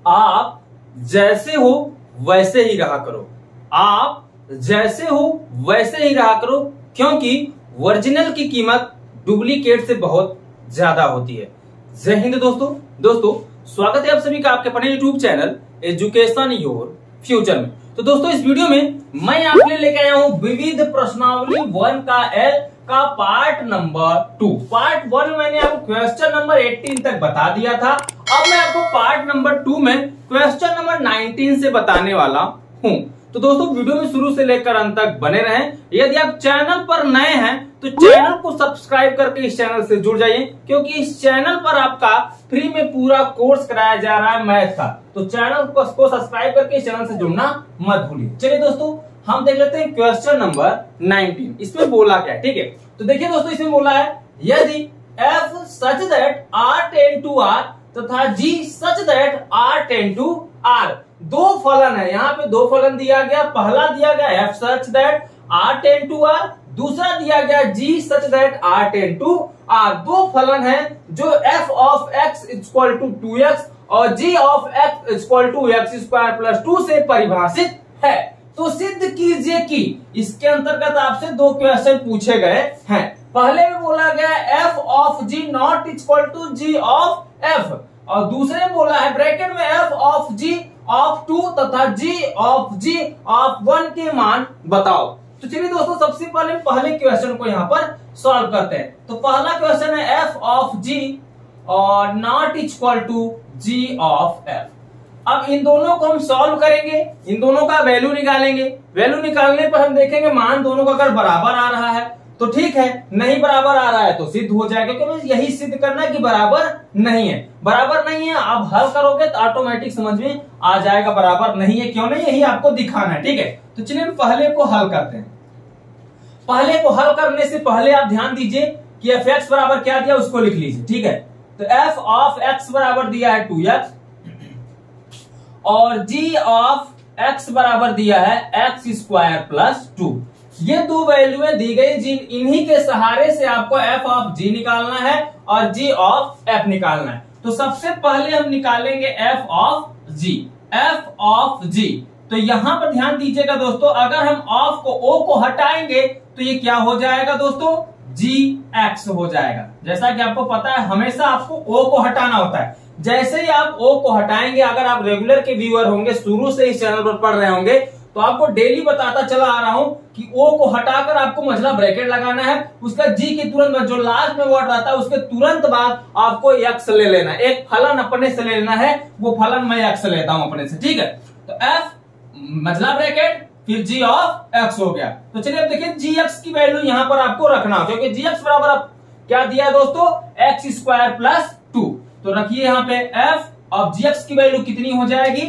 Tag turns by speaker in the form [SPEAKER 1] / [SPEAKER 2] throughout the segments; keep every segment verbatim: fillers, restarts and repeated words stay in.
[SPEAKER 1] आप जैसे हो वैसे ही रहा करो। आप जैसे हो वैसे ही रहा करो, क्योंकि ओरिजिनल की कीमत डुप्लीकेट से बहुत ज्यादा होती है। जय हिंद दोस्तों। दोस्तों स्वागत है आप सभी का आपके अपने YouTube channel education your future में। तो दोस्तों इस वीडियो में मैं आपके लिए लेकर आया हूं विविध प्रश्नावली वन का एल का part number two. Part one में मैंने आपको क्वेश्चन नंबर अठारह तक बता दिया था। अब मैं आपको पार्ट नंबर टू में क्वेश्चन नंबर उन्नीस से बताने वाला हूं। तो दोस्तों वीडियो में शुरू से लेकर अंत तक बने रहें। यदि आप चैनल पर नए हैं तो चैनल को सब्सक्राइब करके इस चैनल से जुड़ जाइए, क्योंकि इस चैनल पर आपका फ्री में पूरा कोर्स कराया जा रहा है मैथ का। तो चैनल को सब्सक्राइब करके इस चैनल से जुड़ना मत भूलिए। चलिए दोस्तों हम देख लेते हैं क्वेश्चन नंबर उन्नीस। इसमें बोला क्या है, ठीक है। तो देखिए दोस्तों इसमें बोला है यदि f such that r ten to r तथा g such that r ten to r, दो फलन है। यहाँ पे दो फलन दिया गया। पहला दिया गया f such that r ten to r, दूसरा दिया गया g such that r ten to r। दो फलन है जो f of x equal to two x और g of x equal to x square plus two से परिभाषित है। तो सिद्ध कीजिए कि इसके अंतर्गत आपसे दो क्वेश्चन पूछे गए हैं। पहले में बोला गया f of g not equal to g of f, और दूसरे में बोला है ब्रैकेट में f of g of two तथा g of g of one के मान बताओ। तो चलिए दोस्तों सबसे पहले पहले क्वेश्चन को यहाँ पर सॉल्व करते हैं। तो पहला क्वेश्चन है f ऑफ g और not equal to g of f। अब इन दोनों को हम सॉल्व करेंगे, इन दोनों का वैल्यू निकालेंगे। वैल्यू निकालने पर हम देखेंगे मान दोनों का अगर बराबर आ रहा है तो ठीक है, नहीं बराबर आ रहा है तो सिद्ध हो जाएगा, क्योंकि यही सिद्ध करना है कि बराबर नहीं है। बराबर नहीं है आप हल करोगे तो ऑटोमेटिक समझ में आ जाएगा बराबर नहीं है क्यों नहीं, यही आपको दिखाना है, ठीक है। तो चलिए हम पहले को हल करते हैं। पहले को हल करने से पहले आप ध्यान दीजिए कि एफ एक्स बराबर क्या दिया उसको लिख लीजिए, ठीक है। तो एफ ऑफ एक्स बराबर दिया है टू एक्स और g ऑफ x बराबर दिया है एक्स स्क्वायर प्लस टू। ये दो वैल्यूएं दी गई, जिन इन्हीं के सहारे से आपको f ऑफ g निकालना है और g ऑफ f निकालना है। तो सबसे पहले हम निकालेंगे f of g। f of g, तो यहां पर ध्यान दीजिएगा दोस्तों, अगर हम ऑफ को o को हटाएंगे तो ये क्या हो जाएगा दोस्तों, gx हो जाएगा। जैसा कि आपको पता है हमेशा आपको o को हटाना होता है। जैसे ही आप ओ को हटाएंगे, अगर आप रेगुलर के व्यूअर होंगे, शुरू से इस चैनल पर पढ़ रहे होंगे, तो आपको डेली बताता चला आ रहा हूं कि ओ को हटाकर आपको मझला ब्रैकेट लगाना है। उसका जी के तुरंत जो लास्ट में वर्ड रहता है उसके तुरंत बाद आपको एक्स ले लेना है। एक फलन अपने से ले लेना है, वो फलन मैं एक्स लेता हूं अपने से, ठीक है। तो एफ मझला ब्रैकेट फिर जी ऑफ एक्स हो गया। तो चलिए अब देखिए जी एक्स की वैल्यू यहां पर आपको रखना, क्योंकि जी एक्स बराबर अब क्या दिया है दोस्तों, एक्स स्क्वायर प्लस टू। तो रखिए यहां पे f ऑफ gx की वैल्यू कितनी हो जाएगी,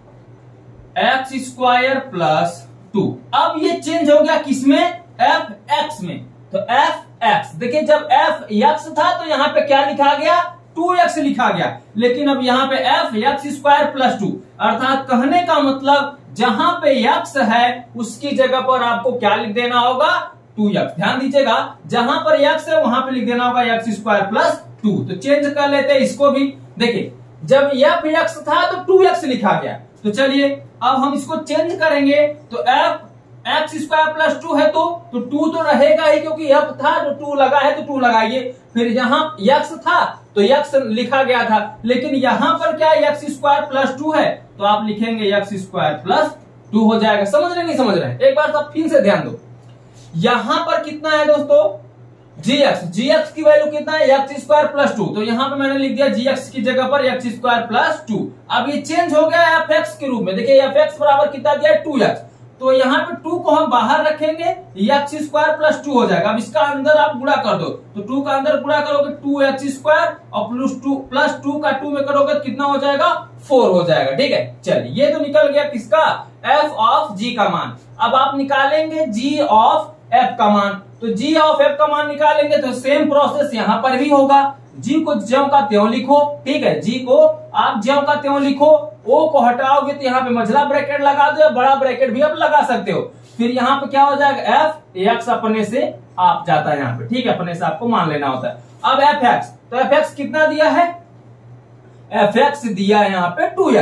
[SPEAKER 1] एक्स स्क्वायर प्लस टू। अब ये चेंज हो गया किसमें, fx में। तो fx देखिए जब fx था तो यहां पे क्या लिखा गया, टू एक्स लिखा गया, लेकिन अब यहां पे f x square plus two, अर्थात कहने का मतलब जहां पे x है उसकी जगह पर आपको क्या लिख देना होगा, टू एक्स। ध्यान दीजिएगा जहां पर x है वहां पे लिख देना होगा एक्स स्क्वायर प्लस टू। तो चेंज कर लेते हैं इसको भी। देखिए जब f x था तो टू एक्स लिखा गया, तो चलिए अब हम इसको चेंज करेंगे। तो f x square plus two है तो तो टू तो रहेगा ही, क्योंकि f था तो टू लगा है तो टू लगाइए। फिर यहाँ x था तो x लिखा गया था, लेकिन यहां पर क्या एक्स स्क्वायर प्लस टू है तो आप लिखेंगे एक्स स्क्वायर प्लस टू हो जाएगा। समझ रहे नहीं समझ रहे, एक बार सब फिर से ध्यान दो। यहां पर कितना है दोस्तों, gx, gx की वैल्यू कितना है, एक्स स्क्वायर प्लस टू। तो यहां पे मैंने लिख दिया gx की जगह पर एक्स स्क्वायर प्लस टू। अब ये चेंज हो गया fx के रूप में। देखिए fx बराबर कितना दिया है, टू एक्स। तो यहाँ पे टू को हम बाहर रखेंगे, एक्स स्क्वायर प्लस टू हो जाएगा। अब इसका अंदर आप गुणा कर दो, तो टू का अंदर गुणा करोगे टू एक्स स्क्वायर और प्लस टू प्लस टू का टू में करोगे तो कितना हो जाएगा, फोर हो जाएगा, ठीक है। चलिए ये तो निकल गया किसका, f ऑफ g का मान। अब आप निकालेंगे g ऑफ f का मान। तो g ऑफ f का मान निकालेंगे तो सेम प्रोसेस यहां पर भी होगा। g को ज्यों का त्यों लिखो, ठीक है। g को आप ज्यों का त्यों लिखो, o को हटाओगे तो यहाँ पे मझला ब्रैकेट लगा दो या बड़ा ब्रैकेट भी आप लगा सकते हो। फिर यहाँ पे क्या हो जाएगा, f x अपने से आप जाता है यहाँ पे, ठीक है, अपने से आपको मान लेना होता है। अब fx, तो fx कितना दिया है, fx दिया है यहाँ पे टू एक्स।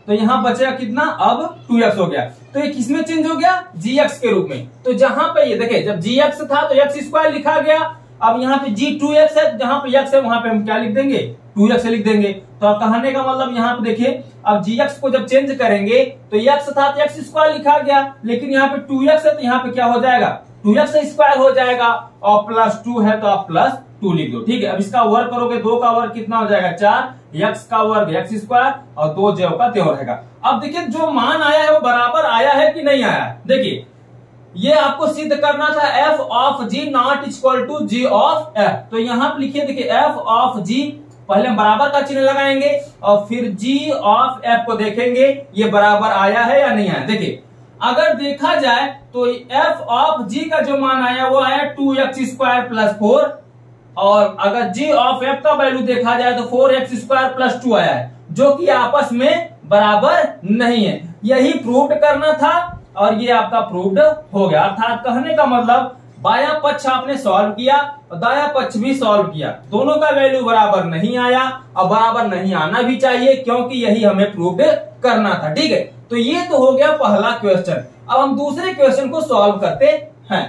[SPEAKER 1] तो यहाँ बचेगा कितना, अब टू एक्स हो गया। तो ये किसमें चेंज हो गया, जी एक्स के रूप में। तो जहां पे ये देखे जब जी एक्स था तो एक्स स्क्वायर लिखा गया, अब यहाँ पे जी टू एक्स है, जहां पे एक्स है वहां पे हम क्या लिख देंगे, टू एक्स लिख देंगे। तो कहने का मतलब यहाँ पे देखिए, अब जी एक्स को जब चेंज करेंगे तो एक्स था तो एक्स स्क्वायर लिखा गया, लेकिन यहाँ पे टू एक्स है तो यहाँ पे क्या हो जाएगा, टू एक्स स्क्वायर हो जाएगा, और प्लस टू है तो आप प्लस टू लिख दो। ठीक है, अब इसका वर्ग करोगे, दो का वर्ग कितना हो जाएगा, चार, एक्स का वर्ग एक्स स्क्वायर और दो ज्यो का त्यों रहेगा। अब देखिए जो मान आया है वो बराबर आया है कि नहीं आया है। देखिए ये आपको सिद्ध करना था, f of g not equal to g of f. तो यहां पर लिखिए, देखिए एफ ऑफ जी, पहले हम बराबर का चिन्ह लगाएंगे और फिर जी ऑफ एफ को देखेंगे ये बराबर आया है या नहीं आया। देखिए अगर देखा जाए तो एफ ऑफ जी का जो मान आया वो आया two x square plus four, और अगर जी ऑफ एफ का वैल्यू देखा जाए तो four x square plus two आया है, जो कि आपस में बराबर नहीं है। यही प्रूव्ड करना था और ये आपका प्रूव्ड हो गया। अर्थात कहने का मतलब बायां पक्ष आपने सॉल्व किया और दायां पक्ष भी सॉल्व किया, दोनों का वैल्यू बराबर नहीं आया और बराबर नहीं आना भी चाहिए, क्योंकि यही हमें प्रूव्ड करना था। ठीक है, तो ये तो हो गया पहला क्वेश्चन। अब हम दूसरे क्वेश्चन को सॉल्व करते हैं।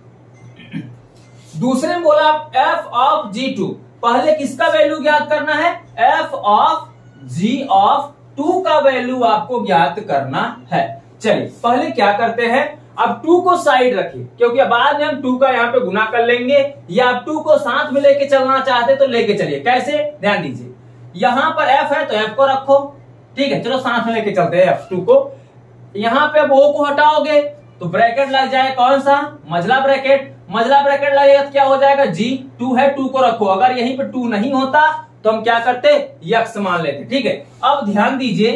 [SPEAKER 1] दूसरे में बोला एफ ऑफ जी टू, पहले किसका वैल्यू ज्ञात करना है, f of g of two का वैल्यू आपको ज्ञात करना है। चलिए पहले क्या करते हैं, अब टू को साइड रखिए, क्योंकि बाद में हम टू का यहाँ पे गुना कर लेंगे, या आप टू को साथ में लेके चलना चाहते तो लेके चलिए। कैसे, ध्यान दीजिए, यहां पर एफ है तो एफ को रखो, ठीक है, चलो साथ में लेके चलते हैं एफ टू को। यहाँ पे अब ओ को हटाओगे तो ब्रैकेट लग जाए, कौन सा, मझला ब्रैकेट, मझला ब्रैकेट लगेगा तो क्या हो जाएगा, जी टू है, टू को रखो। अगर यहीं पे टू नहीं होता तो हम क्या करते, यक्स मान लेते। ठीक है, अब ध्यान दीजिए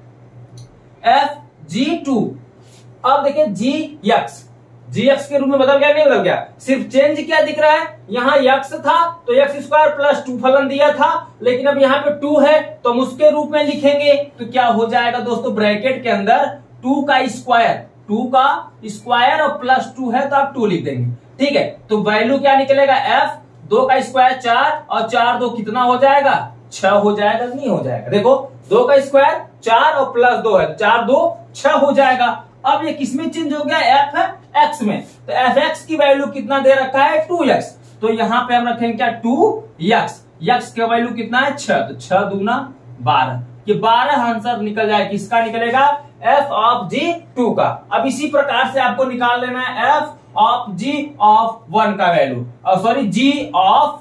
[SPEAKER 1] एफ जी टू, अब देखिए जी यक्स, जी एक्स के रूप में बदल गया, नहीं बदल गया, सिर्फ चेंज क्या दिख रहा है, यहाँ यक्स था तो एक्स स्क्वायर प्लस टू फलन दिया था, लेकिन अब यहाँ पे टू है तो हम उसके रूप में लिखेंगे। तो क्या हो जाएगा दोस्तों, ब्रैकेट के अंदर टू का स्क्वायर, टू का स्क्वायर और प्लस टू है तो आप टू लिख देंगे। ठीक है, तो वैल्यू क्या निकलेगा, एफ, दो का स्क्वायर चार और चार दो कितना हो जाएगा, छह हो जाएगा, नहीं हो जाएगा। देखो दो का स्क्वायर चार और प्लस दो है, चार दो छह हो जाएगा। अब ये किसमें चेंज हो गया, एफ है एक्स में, तो एफ एक्स की वैल्यू कितना दे रखा है, टू एक्स, तो यहां पे हम रखेंगे क्या, टू एक्स, एक्स का वैल्यू कितना है, छह, तो छह दूना बारह, ये बारह आंसर निकल जाए, किसका निकलेगा, एफ ऑफ जी टू का। अब इसी प्रकार से आपको निकाल लेना है f of g of one का वैल्यू, और sorry g of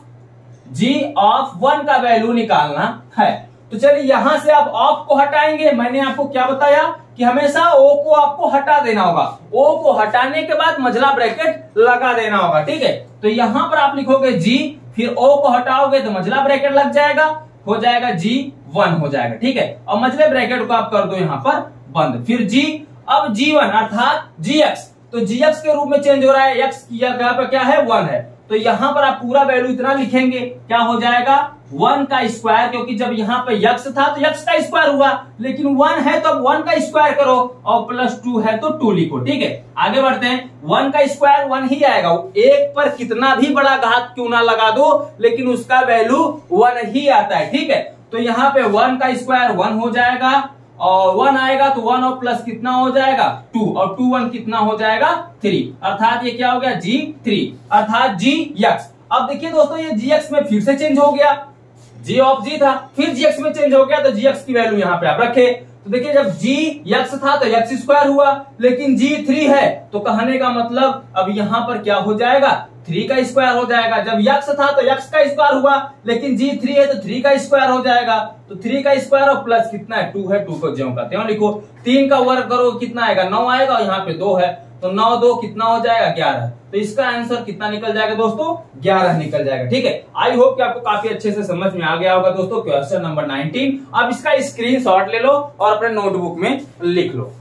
[SPEAKER 1] g of one का वैल्यू निकालना है। तो चलिए यहां से आप ऑफ को हटाएंगे, मैंने आपको क्या बताया कि हमेशा ओ को आपको हटा देना होगा, ओ को हटाने के बाद मझला ब्रैकेट लगा देना होगा। ठीक है, तो यहां पर आप लिखोगे जी, फिर ओ को हटाओगे तो मझला ब्रैकेट लग जाएगा, हो जाएगा जी वन हो जाएगा। ठीक है, और मझले ब्रैकेट को आप कर दो यहां पर बंद, फिर जी, अब जी वन अर्थात जी एक्स, तो जी एक्स के रूप में चेंज हो रहा है, एक्स की जगह पर क्या है, वन है, तो यहां पर आप पूरा वैल्यू इतना लिखेंगे, क्या हो जाएगा, वन का स्क्वायर, क्योंकि जब यहाँ पे यक्स था तो यक्स का स्क्वायर हुआ, लेकिन वन है तो अब वन का स्क्वायर करो और प्लस टू है तो टू लिखो। ठीक है, आगे बढ़ते हैं, वन का स्क्वायर वन ही आएगा, एक पर कितना भी बड़ा घात क्यों ना लगा दो लेकिन उसका वैल्यू वन ही आता है। ठीक है, तो यहाँ पे वन का स्क्वायर वन हो जाएगा और वन आएगा तो वन और प्लस कितना हो जाएगा, टू, और टू वन कितना हो जाएगा, थ्री, अर्थात ये क्या हो गया, जी थ्री, अर्थात जी यक्स। अब देखिए दोस्तों ये जी एक्स में फिर से चेंज हो गया, जी ऑफ जी था फिर जी एक्स में चेंज हो गया, तो जी एक्स की वैल्यू यहाँ पे आप रखे। तो देखिए जब जी एक्स था तो एक्स स्क्वायर हुआ, लेकिन जी थ्री है तो कहने का मतलब अब यहाँ पर क्या हो जाएगा, थ्री का स्क्वायर हो जाएगा। जब यक्स था तो यक्स का स्क्वायर हुआ, लेकिन जी थ्री है तो थ्री का स्क्वायर हो जाएगा, तो थ्री का स्क्वायर और प्लस कितना है, टू है, टू को ज्यों का त्यों लिखो। तीन का वर्ग करो कितना आएगा, नौ आएगा, और यहाँ पे दो है तो नौ दो कितना हो जाएगा, ग्यारह, तो इसका आंसर कितना निकल जाएगा दोस्तों, ग्यारह निकल जाएगा। ठीक है, आई होप कि आपको काफी अच्छे से समझ में आ गया होगा दोस्तों क्वेश्चन नंबर नाइनटीन। अब इसका स्क्रीनशॉट ले लो और अपने नोटबुक में लिख लो।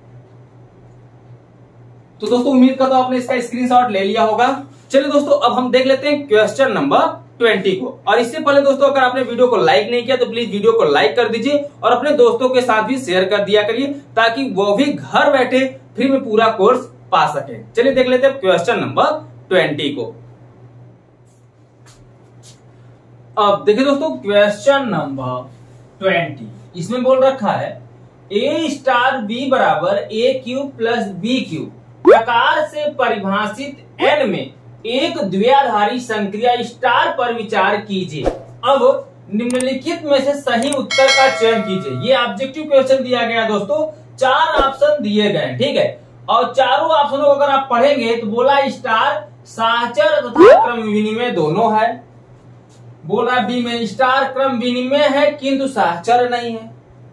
[SPEAKER 1] तो दोस्तों उम्मीद करता हूं आपने इसका स्क्रीनशॉट ले लिया होगा। चलिए दोस्तों अब हम देख लेते हैं क्वेश्चन नंबर ट्वेंटी को, और इससे पहले दोस्तों अगर आपने वीडियो को लाइक नहीं किया तो प्लीज वीडियो को लाइक कर दीजिए और अपने दोस्तों के साथ भी शेयर कर दिया करिए, ताकि वो भी घर बैठे फ्री में पूरा कोर्स पा सके। चलिए देख लेते हैं क्वेश्चन नंबर ट्वेंटी को। अब देखिए दोस्तों क्वेश्चन नंबर ट्वेंटी, इसमें बोल रखा है ए स्टार बी बराबर a cube plus b cube प्रकार से परिभाषित एन में एक द्विआधारी संक्रिया स्टार पर विचार कीजिए। अब निम्नलिखित में से सही उत्तर का चयन कीजिए। ये ऑब्जेक्टिव क्वेश्चन दिया गया दोस्तों, चार ऑप्शन दिए गए, ठीक है। और चारों ऑप्शनों को अगर आप पढ़ेंगे तो बोला स्टार सहचर तथा क्रम विनिमय दोनों है। बोल रहा है बी में स्टार क्रम विनिमय है किंतु सहचर नहीं है।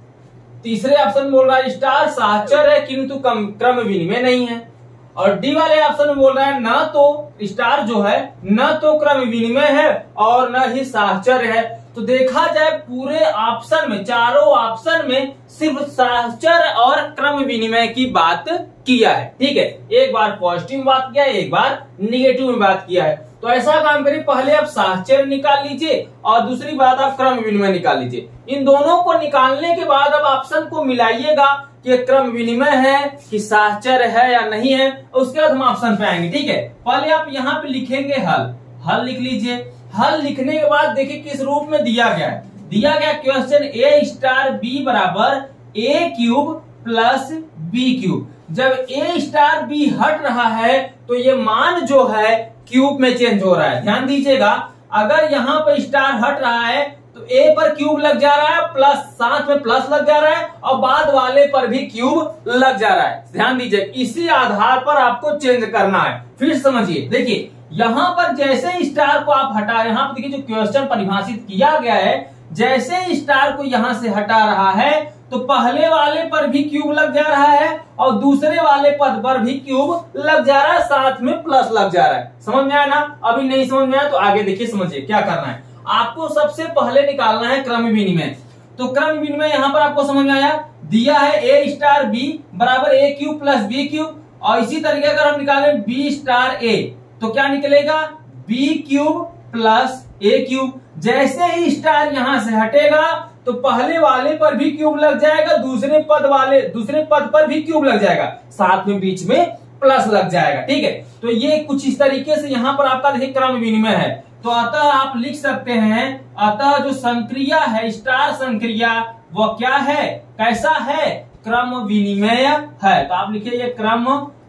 [SPEAKER 1] तीसरे ऑप्शन बोल रहा है स्टार सहचर है किंतु क्रम विनिमय नहीं है। और डी वाले ऑप्शन में बोल रहा है न तो स्टार जो है न तो क्रम विनिमय है और न ही सहचर है। तो देखा जाए पूरे ऑप्शन में, चारों ऑप्शन में सिर्फ सहचर और क्रम विनिमय की बात किया है, ठीक है। एक बार पॉजिटिव में बात किया है, एक बार निगेटिव में बात किया है। तो ऐसा काम करिए, पहले आप सहचर निकाल लीजिए और दूसरी बात आप क्रम विनिमय निकाल लीजिए। इन दोनों को निकालने के बाद अब ऑप्शन को मिलाइएगा कि क्रम विनिमय है कि सहचर है या नहीं है, उसके बाद हम ऑप्शन पे आएंगे, ठीक है। पहले आप यहाँ पे लिखेंगे हल, हल लिख लीजिए। हल लिखने के बाद देखिए किस रूप में दिया गया है। दिया गया क्वेश्चन ए स्टार बी बराबर a cube plus b cube. जब ए स्टार बी हट रहा है तो ये मान जो है क्यूब में चेंज हो रहा है। ध्यान दीजिएगा, अगर यहाँ पर स्टार हट रहा है तो ए पर क्यूब लग जा रहा है, प्लस साथ में प्लस लग जा रहा है और बाद वाले पर भी क्यूब लग जा रहा है। ध्यान दीजिए, इसी आधार पर आपको चेंज करना है। फिर समझिए, देखिए यहाँ पर जैसे स्टार को आप हटा, यहाँ पर देखिए जो क्वेश्चन परिभाषित किया गया है, जैसे स्टार को यहाँ से हटा रहा है तो पहले वाले पर भी क्यूब लग जा रहा है और दूसरे वाले पद पर भी क्यूब लग जा रहा है, साथ में प्लस लग जा रहा है। समझ में आया ना? अभी नहीं समझ में आया तो आगे देखिए, समझिए क्या करना है। आपको सबसे पहले निकालना है क्रम विनिमय। तो क्रम विनिमय यहाँ पर आपको समझ में आया, दिया है ए स्टार बी बराबर a cube plus b cube. और इसी तरीके अगर हम निकालें बी स्टार ए तो क्या निकलेगा, b cube plus a cube. जैसे ही स्टार यहां से हटेगा तो पहले वाले पर भी क्यूब लग जाएगा, दूसरे पद वाले दूसरे पद पर भी क्यूब लग जाएगा, साथ में बीच में प्लस लग जाएगा, ठीक है। तो ये कुछ इस तरीके से यहाँ पर आपका देखिए क्रम विनिमय है। तो अतः आप लिख सकते हैं, अतः जो संक्रिया है स्टार संक्रिया वह क्या है, कैसा है, क्रम विनिमय है। तो आप लिखिए ये क्रम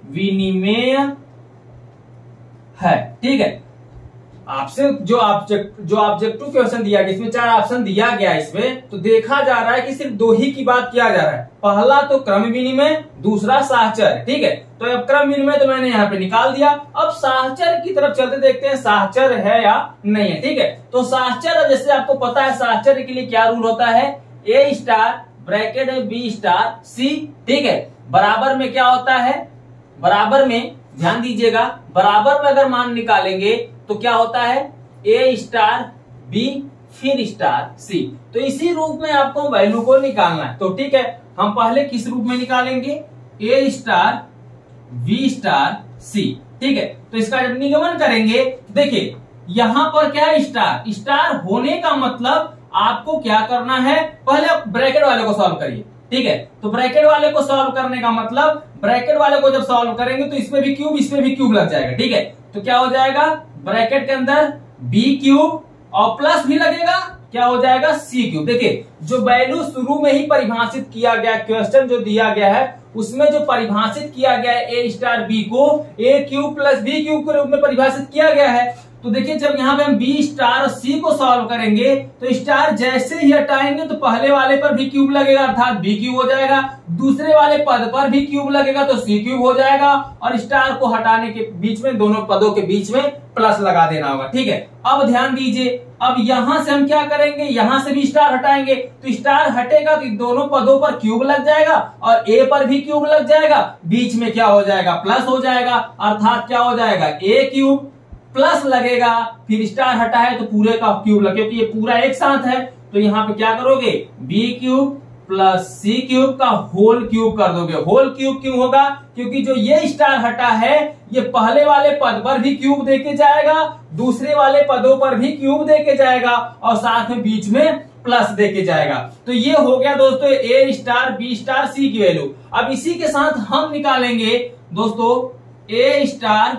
[SPEAKER 1] विनिमय है, ठीक है। आपसे जो ऑब्जेक्ट जो ऑब्जेक्टिव क्वेश्चन दिया गया, इसमें चार ऑप्शन दिया गया है इसमें, तो देखा जा रहा है कि सिर्फ दो ही की बात किया जा रहा है। पहला तो क्रम विनिमय, दूसरा सहचर, ठीक है। तो अब क्रम विनिमय तो मैंने यहाँ पे निकाल दिया। अब सहचर की तरफ चलते देखते हैं सहचर है या नहीं है, ठीक है। तो सहचर, जैसे आपको पता है सहचर के लिए क्या रूल होता है, ए स्टार ब्रैकेट में बी स्टार सी, ठीक है। बराबर में क्या होता है, बराबर में ध्यान दीजिएगा, बराबर में अगर मान निकालेंगे तो क्या होता है, ए स्टार बी फिर स्टार सी। तो इसी रूप में आपको वैल्यू को निकालना है। तो ठीक है, हम पहले किस रूप में निकालेंगे, a star b star c, ठीक है। तो इसका जब निगमन करेंगे, देखिए यहां पर क्या है, स्टार स्टार होने का मतलब आपको क्या करना है, पहले आप ब्रैकेट वाले को सॉल्व करिए, ठीक है। तो ब्रैकेट वाले को सॉल्व करने का मतलब, ब्रैकेट वाले को जब सॉल्व करेंगे तो इसमें भी क्यूब इसमें भी क्यूब लग जाएगा, ठीक है। तो क्या हो जाएगा, ब्रैकेट के अंदर बी क्यूब और प्लस भी लगेगा, क्या हो जाएगा, सी क्यूब। देखिए जो वैल्यू शुरू में ही परिभाषित किया गया, क्वेश्चन जो दिया गया है उसमें जो परिभाषित किया गया है ए स्टार बी को a cube plus b cube के रूप में परिभाषित किया गया है। तो देखिए जब यहाँ पे हम बी स्टार और सी को सॉल्व करेंगे तो स्टार जैसे ही हटाएंगे तो पहले वाले पर भी क्यूब लगेगा अर्थात बी क्यूब हो जाएगा, दूसरे वाले पद पर भी क्यूब लगेगा तो सी क्यूब हो जाएगा, और स्टार को हटाने के बीच में दोनों पदों के बीच में प्लस लगा देना होगा, ठीक है। अब ध्यान दीजिए, अब यहां से हम क्या करेंगे, यहां से भी स्टार हटाएंगे तो स्टार हटेगा तो दोनों पदों पर क्यूब लग जाएगा और ए पर भी क्यूब लग जाएगा, बीच में क्या हो जाएगा, प्लस हो जाएगा, अर्थात क्या हो जाएगा, ए क्यूब प्लस लगेगा, फिर स्टार हटा है तो पूरे का क्यूब लगे, क्योंकि ये पूरा एक साथ है। तो यहाँ पे क्या करोगे, b cube plus c cube का होल क्यूब कर दोगे। होल क्यूब क्यों होगा, क्योंकि जो ये स्टार हटा है ये पहले वाले पद पर भी क्यूब देके जाएगा, दूसरे वाले पदों पर भी क्यूब देके जाएगा और साथ में बीच में प्लस देके जाएगा। तो ये हो गया दोस्तों a star b star c की वैल्यू। अब इसी के साथ हम निकालेंगे दोस्तों a star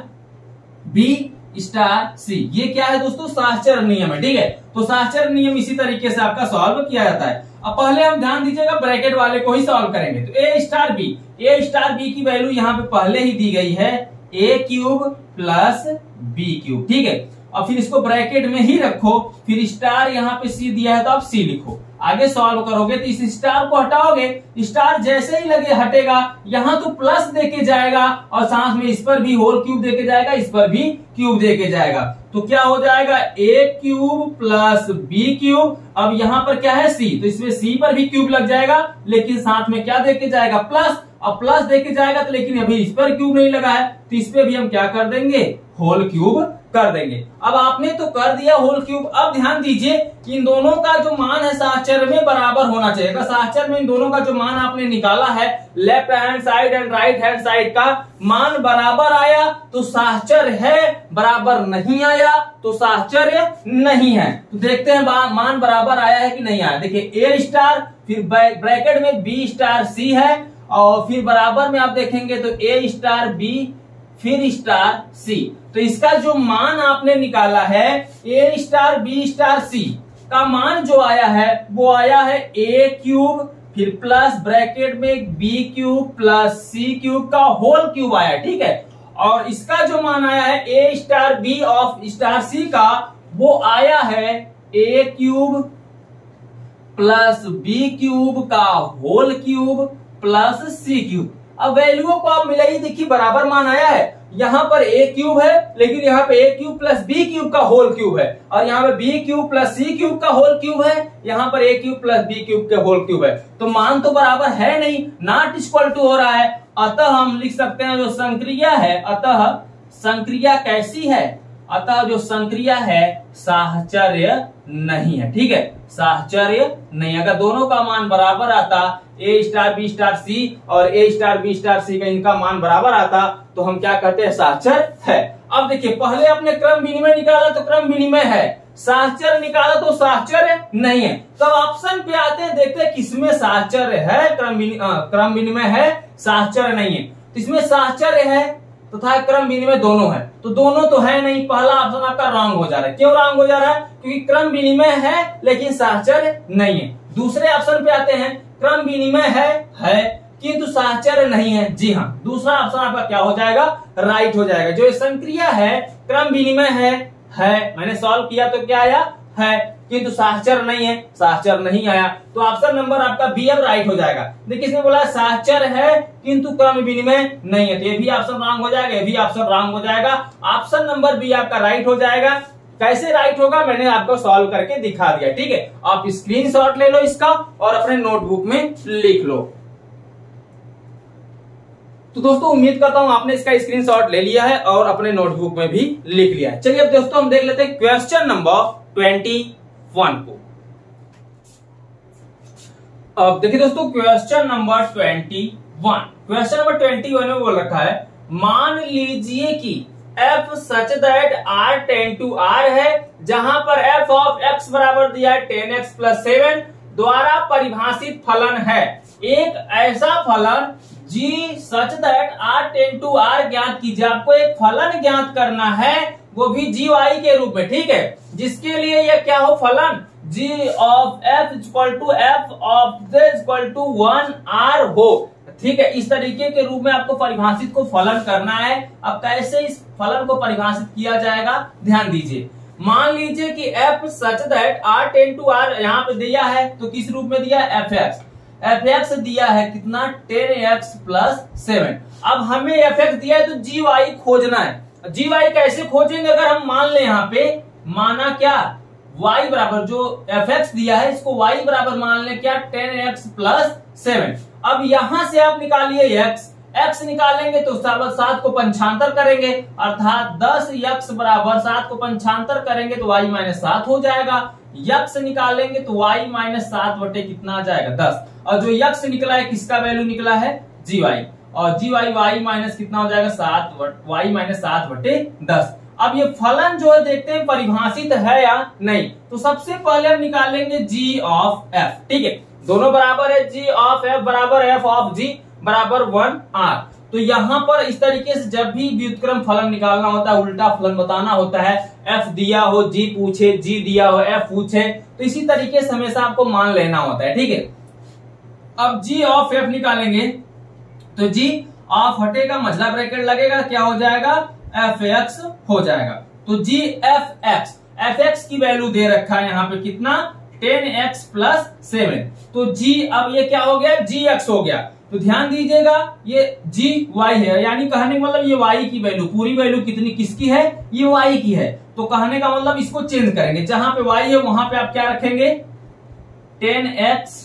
[SPEAKER 1] b star c. ये क्या है दोस्तों, सहचर नियम है, ठीक है। तो सहचर नियम इसी तरीके से आपका सॉल्व किया जाता है। अब पहले हम ध्यान दीजिएगा ब्रैकेट वाले को ही सॉल्व करेंगे। तो a star b, a star b की वैल्यू यहाँ पे पहले ही दी गई है a cube plus b cube, ठीक है। और फिर इसको ब्रैकेट में ही रखो, फिर स्टार यहाँ पे सी दिया है तो आप सी लिखो। आगे सॉल्व करोगे तो इस स्टार को हटाओगे, स्टार जैसे ही लगे हटेगा, यहाँ तो प्लस देके जाएगा और साथ में इस पर भी होल क्यूब देके जाएगा, इस पर भी क्यूब देके जाएगा। तो क्या हो जाएगा a cube plus b cube. अब यहाँ पर क्या है सी, तो इसमें सी पर भी क्यूब लग जाएगा, लेकिन साथ में क्या देके जाएगा प्लस। अब प्लस देके जाएगा तो लेकिन अभी इस पर क्यूब नहीं लगा है, तो इस पे भी हम क्या कर देंगे होल क्यूब कर देंगे। अब आपने तो कर दिया होल क्यूब। अब ध्यान दीजिए इन दोनों का जो मान है साहचर्य में बराबर होना चाहिए। साहचर्य में इन दोनों का जो मान आपने निकाला है left hand side and right hand side का मान बराबर आया तो साहचर्य है, बराबर नहीं आया तो साहचर्य नहीं है। तो देखते हैं मान बराबर आया है कि नहीं आया। देखिए ए स्टार, फिर ब्रैकेट में बी स्टार सी है, और फिर बराबर में आप देखेंगे तो ए स्टार बी फिर स्टार सी। तो इसका जो मान आपने निकाला है a star b star c का मान जो आया है वो आया है ए क्यूब फिर प्लस ब्रैकेट में b cube plus c cube का होल क्यूब आया, ठीक है। और इसका जो मान आया है a star b of star c का वो आया है a cube plus b cube का whole cube plus c cube. अब वैल्यूओं को आप मिलाइए, देखिए बराबर मान आया है। यहाँ पर ए क्यूब है लेकिन यहाँ पे a cube plus b cube का होल क्यूब है, और यहाँ पे b cube plus c cube का होल क्यूब है, यहाँ पर a cube plus b cube का होल क्यूब है। तो मान तो बराबर है नहीं, नॉट इक्वल टू हो रहा है। अतः हम लिख सकते हैं जो संक्रिया है, अतः संक्रिया कैसी है, अतः जो संक्रिया है साहचर्य नहीं है, ठीक है, साहचर्य नहीं। अगर दोनों का मान बराबर आता a star b star c और a star b star c का इनका मान बराबर आता तो हम क्या कहते हैं साहचर्य है। अब देखिए पहले आपने क्रम विनिमय निकाला तो क्रम विनिमय है, साहचर्य निकाला तो साहचर्य नहीं है। तो ऑप्शन पे आते हैं, देखते हैं किसमें साहचर्य है, क्रम क्रम विनिमय है, साहचर्य नहीं है। तो इसमें साहचर्य है तथा क्रम विनिमय दोनों है, तो दोनों तो है नहीं, पहला ऑप्शन आपका रॉन्ग हो जा रहा है। क्यों रॉन्ग हो जा रहा है, क्योंकि क्रम विनिमय है लेकिन साहचर्य नहीं है। दूसरे ऑप्शन पे आते हैं, क्रम विनिमय है है किंतु साहचर्य नहीं है। जी हाँ, दूसरा ऑप्शन आपका क्या हो जाएगा, राइट हो जाएगा। जो संक्रिया है क्रम विनिमय है है मैंने सॉल्व किया तो क्या आया है, किंतु साहचर्य नहीं है, साहचर्य नहीं आया। तो ऑप्शन नंबर आपका बी अब राइट हो जाएगा। देखिए इसमें बोला साहचर्य है किंतु क्रम विनिमय नहीं है, तो ये भी ऑप्शन रॉन्ग हो जाएगा, ये भी ऑप्शन रॉन्ग हो जाएगा। ऑप्शन नंबर बी आपका राइट हो जाएगा। कैसे राइट होगा मैंने आपको सॉल्व करके दिखा दिया, ठीक है। आप स्क्रीनशॉट ले लो इसका और अपने नोटबुक में लिख लो। तो दोस्तों उम्मीद करता हूं आपने इसका स्क्रीनशॉट ले लिया है और अपने नोटबुक में भी लिख लिया है। चलिए अब दोस्तों हम देख लेते हैं क्वेश्चन नंबर ट्वेंटी वन को। अब देखिए दोस्तों question number twenty one, question number twenty one में बोल रखा है, मान लीजिए कि f such that r ten to r है, जहां पर f ऑफ x बराबर दिया है टेन एक्स प्लस सेवन द्वारा परिभाषित फलन है। एक ऐसा फलन g such that r ten to r ज्ञात कीजिए। आपको एक फलन ज्ञात करना है, वो भी जी वाई के रूप में, ठीक है, जिसके लिए यह क्या हो फलन g of f equal to f of z equal to one r हो, ठीक है। इस तरीके के रूप में आपको परिभाषित को फलन करना है। अब कैसे इस फलन को परिभाषित किया जाएगा ध्यान दीजिए। मान लीजिए कि f such that r ten to r यहाँ पे दिया है, तो किस रूप में दिया है fx, fx दिया है कितना टेन एक्स प्लस सेवन। अब हमें fx दिया है तो gy खोजना है। gy कैसे खोजेंगे, अगर हम मान ले यहाँ पे माना क्या y बराबर जो fx दिया है इसको y बराबर मान ले क्या टेन एक्स प्लस सेवन। अब यहां से आप निकालिए x, x निकालेंगे तो सात को पंचांतर करेंगे, अर्थात दस x बराबर सात को पंचांतर करेंगे तो y माइनस सात हो जाएगा। x निकालेंगे तो y माइनस सात बटे कितना आ जाएगा दस, और जो x निकला है किसका वैल्यू निकला है जी वाई, और जी वाई y माइनस कितना हो जाएगा सात, y माइनस सात बटे दस। अब ये फलन जो है देखते हैं परिभाषित है या नहीं। तो सबसे पहले हम निकालेंगे g ऑफ f, ठीक है, दोनों बराबर है, g ऑफ f बराबर f ऑफ g बराबर वन आर। तो यहां पर इस तरीके से जब भी व्युत्क्रम फलन निकालना होता है, उल्टा फलन बताना होता है, एफ दिया हो जी पूछे, जी दिया हो एफ पूछे, तो इसी तरीके से हमेशा आपको मान लेना होता है। ठीक है, अब जी ऑफ एफ निकालेंगे तो जी ऑफ हटेगा, मझला ब्रैकेट लगेगा, क्या हो जाएगा, एफ एक्स हो जाएगा। तो g f x, f x की वैल्यू दे रखा है यहाँ पे कितना, टेन एक्स प्लस सेवन। तो जी अब ये क्या हो गया, जी एक्स हो गया। तो ध्यान दीजिएगा ये जी वाई है, यानी कहने का मतलब ये वाई की वैल्यू, पूरी वैल्यू कितनी किसकी है, ये वाई की है। तो कहने का मतलब इसको चेंज करेंगे, जहां पे वाई है वहां पे आप क्या रखेंगे, ten x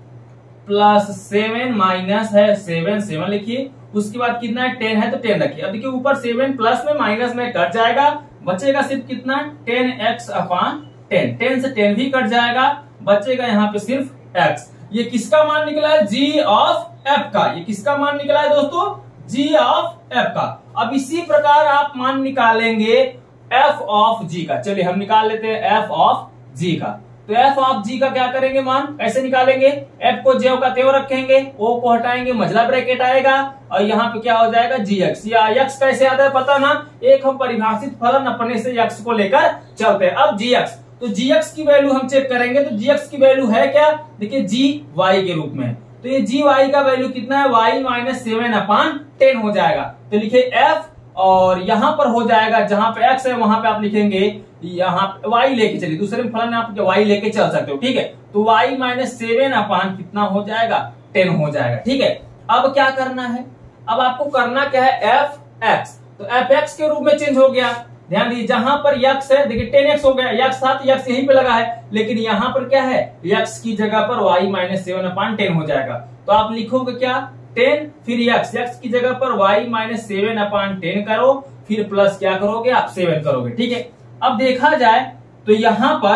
[SPEAKER 1] plus seven minus है सेवन, सेवन लिखिए, उसके बाद कितना है, टेन है तो टेन रखिए। अब देखिए ऊपर सेवन प्लस में माइनस में कट जाएगा, बचेगा सिर्फ कितना, ten x upon ten, ten से टेन भी कट जाएगा, बचेगा यहाँ पे सिर्फ एक्स। ये किसका मान निकला है, जी ऑफ एफ का। ये किसका मान निकला है दोस्तों, जी ऑफ एफ का। अब इसी प्रकार आप मान निकालेंगे एफ ऑफ जी का। चलिए हम निकाल लेते हैं एफ ऑफ जी का। तो एफ ऑफ जी का क्या करेंगे, मान कैसे निकालेंगे, एफ को जेव का तेव रखेंगे, ओ को हटाएंगे, मझला ब्रैकेट आएगा और यहाँ पे क्या हो जाएगा, जी एक्स। या एक्स कैसे आता है पता ना, एक हम परिभाषित फलन अपने से एक्स को लेकर चलते हैं। अब जी एक्स, तो जी एक्स की वैल्यू हम चेक करेंगे, तो जी एक्स की वैल्यू है क्या, देखिए जी वाई के रूप में। तो ये जी वाई का वैल्यू कितना है, y minus seven upon ten हो जाएगा। तो लिखिए एफ, और यहां पर हो जाएगा जहां पे एक्स है वहां पे आप लिखेंगे यहाँ वाई लेके चलिए, दूसरे फलन में आप वाई लेके चल सकते हो। ठीक है, तो वाई माइनस सेवन अपान कितना हो जाएगा, टेन हो जाएगा। ठीक है, अब क्या करना है, अब आपको करना क्या है, एफ एक्स। तो एफ एक्स के रूप में चेंज हो गया, ध्यान दीजिए जहां पर यक्स है, देखिए टेन एक्स हो गया, यक्स था तो यक्स यहीं पे लगा है, लेकिन यहां पर क्या है, यक्स की जगह पर y minus seven upon ten हो जाएगा। तो आप लिखोगे क्या, टेन फिर यक्स, यक्स की जगह पर y minus seven upon ten करो, फिर प्लस क्या करोगे आप, सेवन करोगे। ठीक है, अब देखा जाए तो यहां पर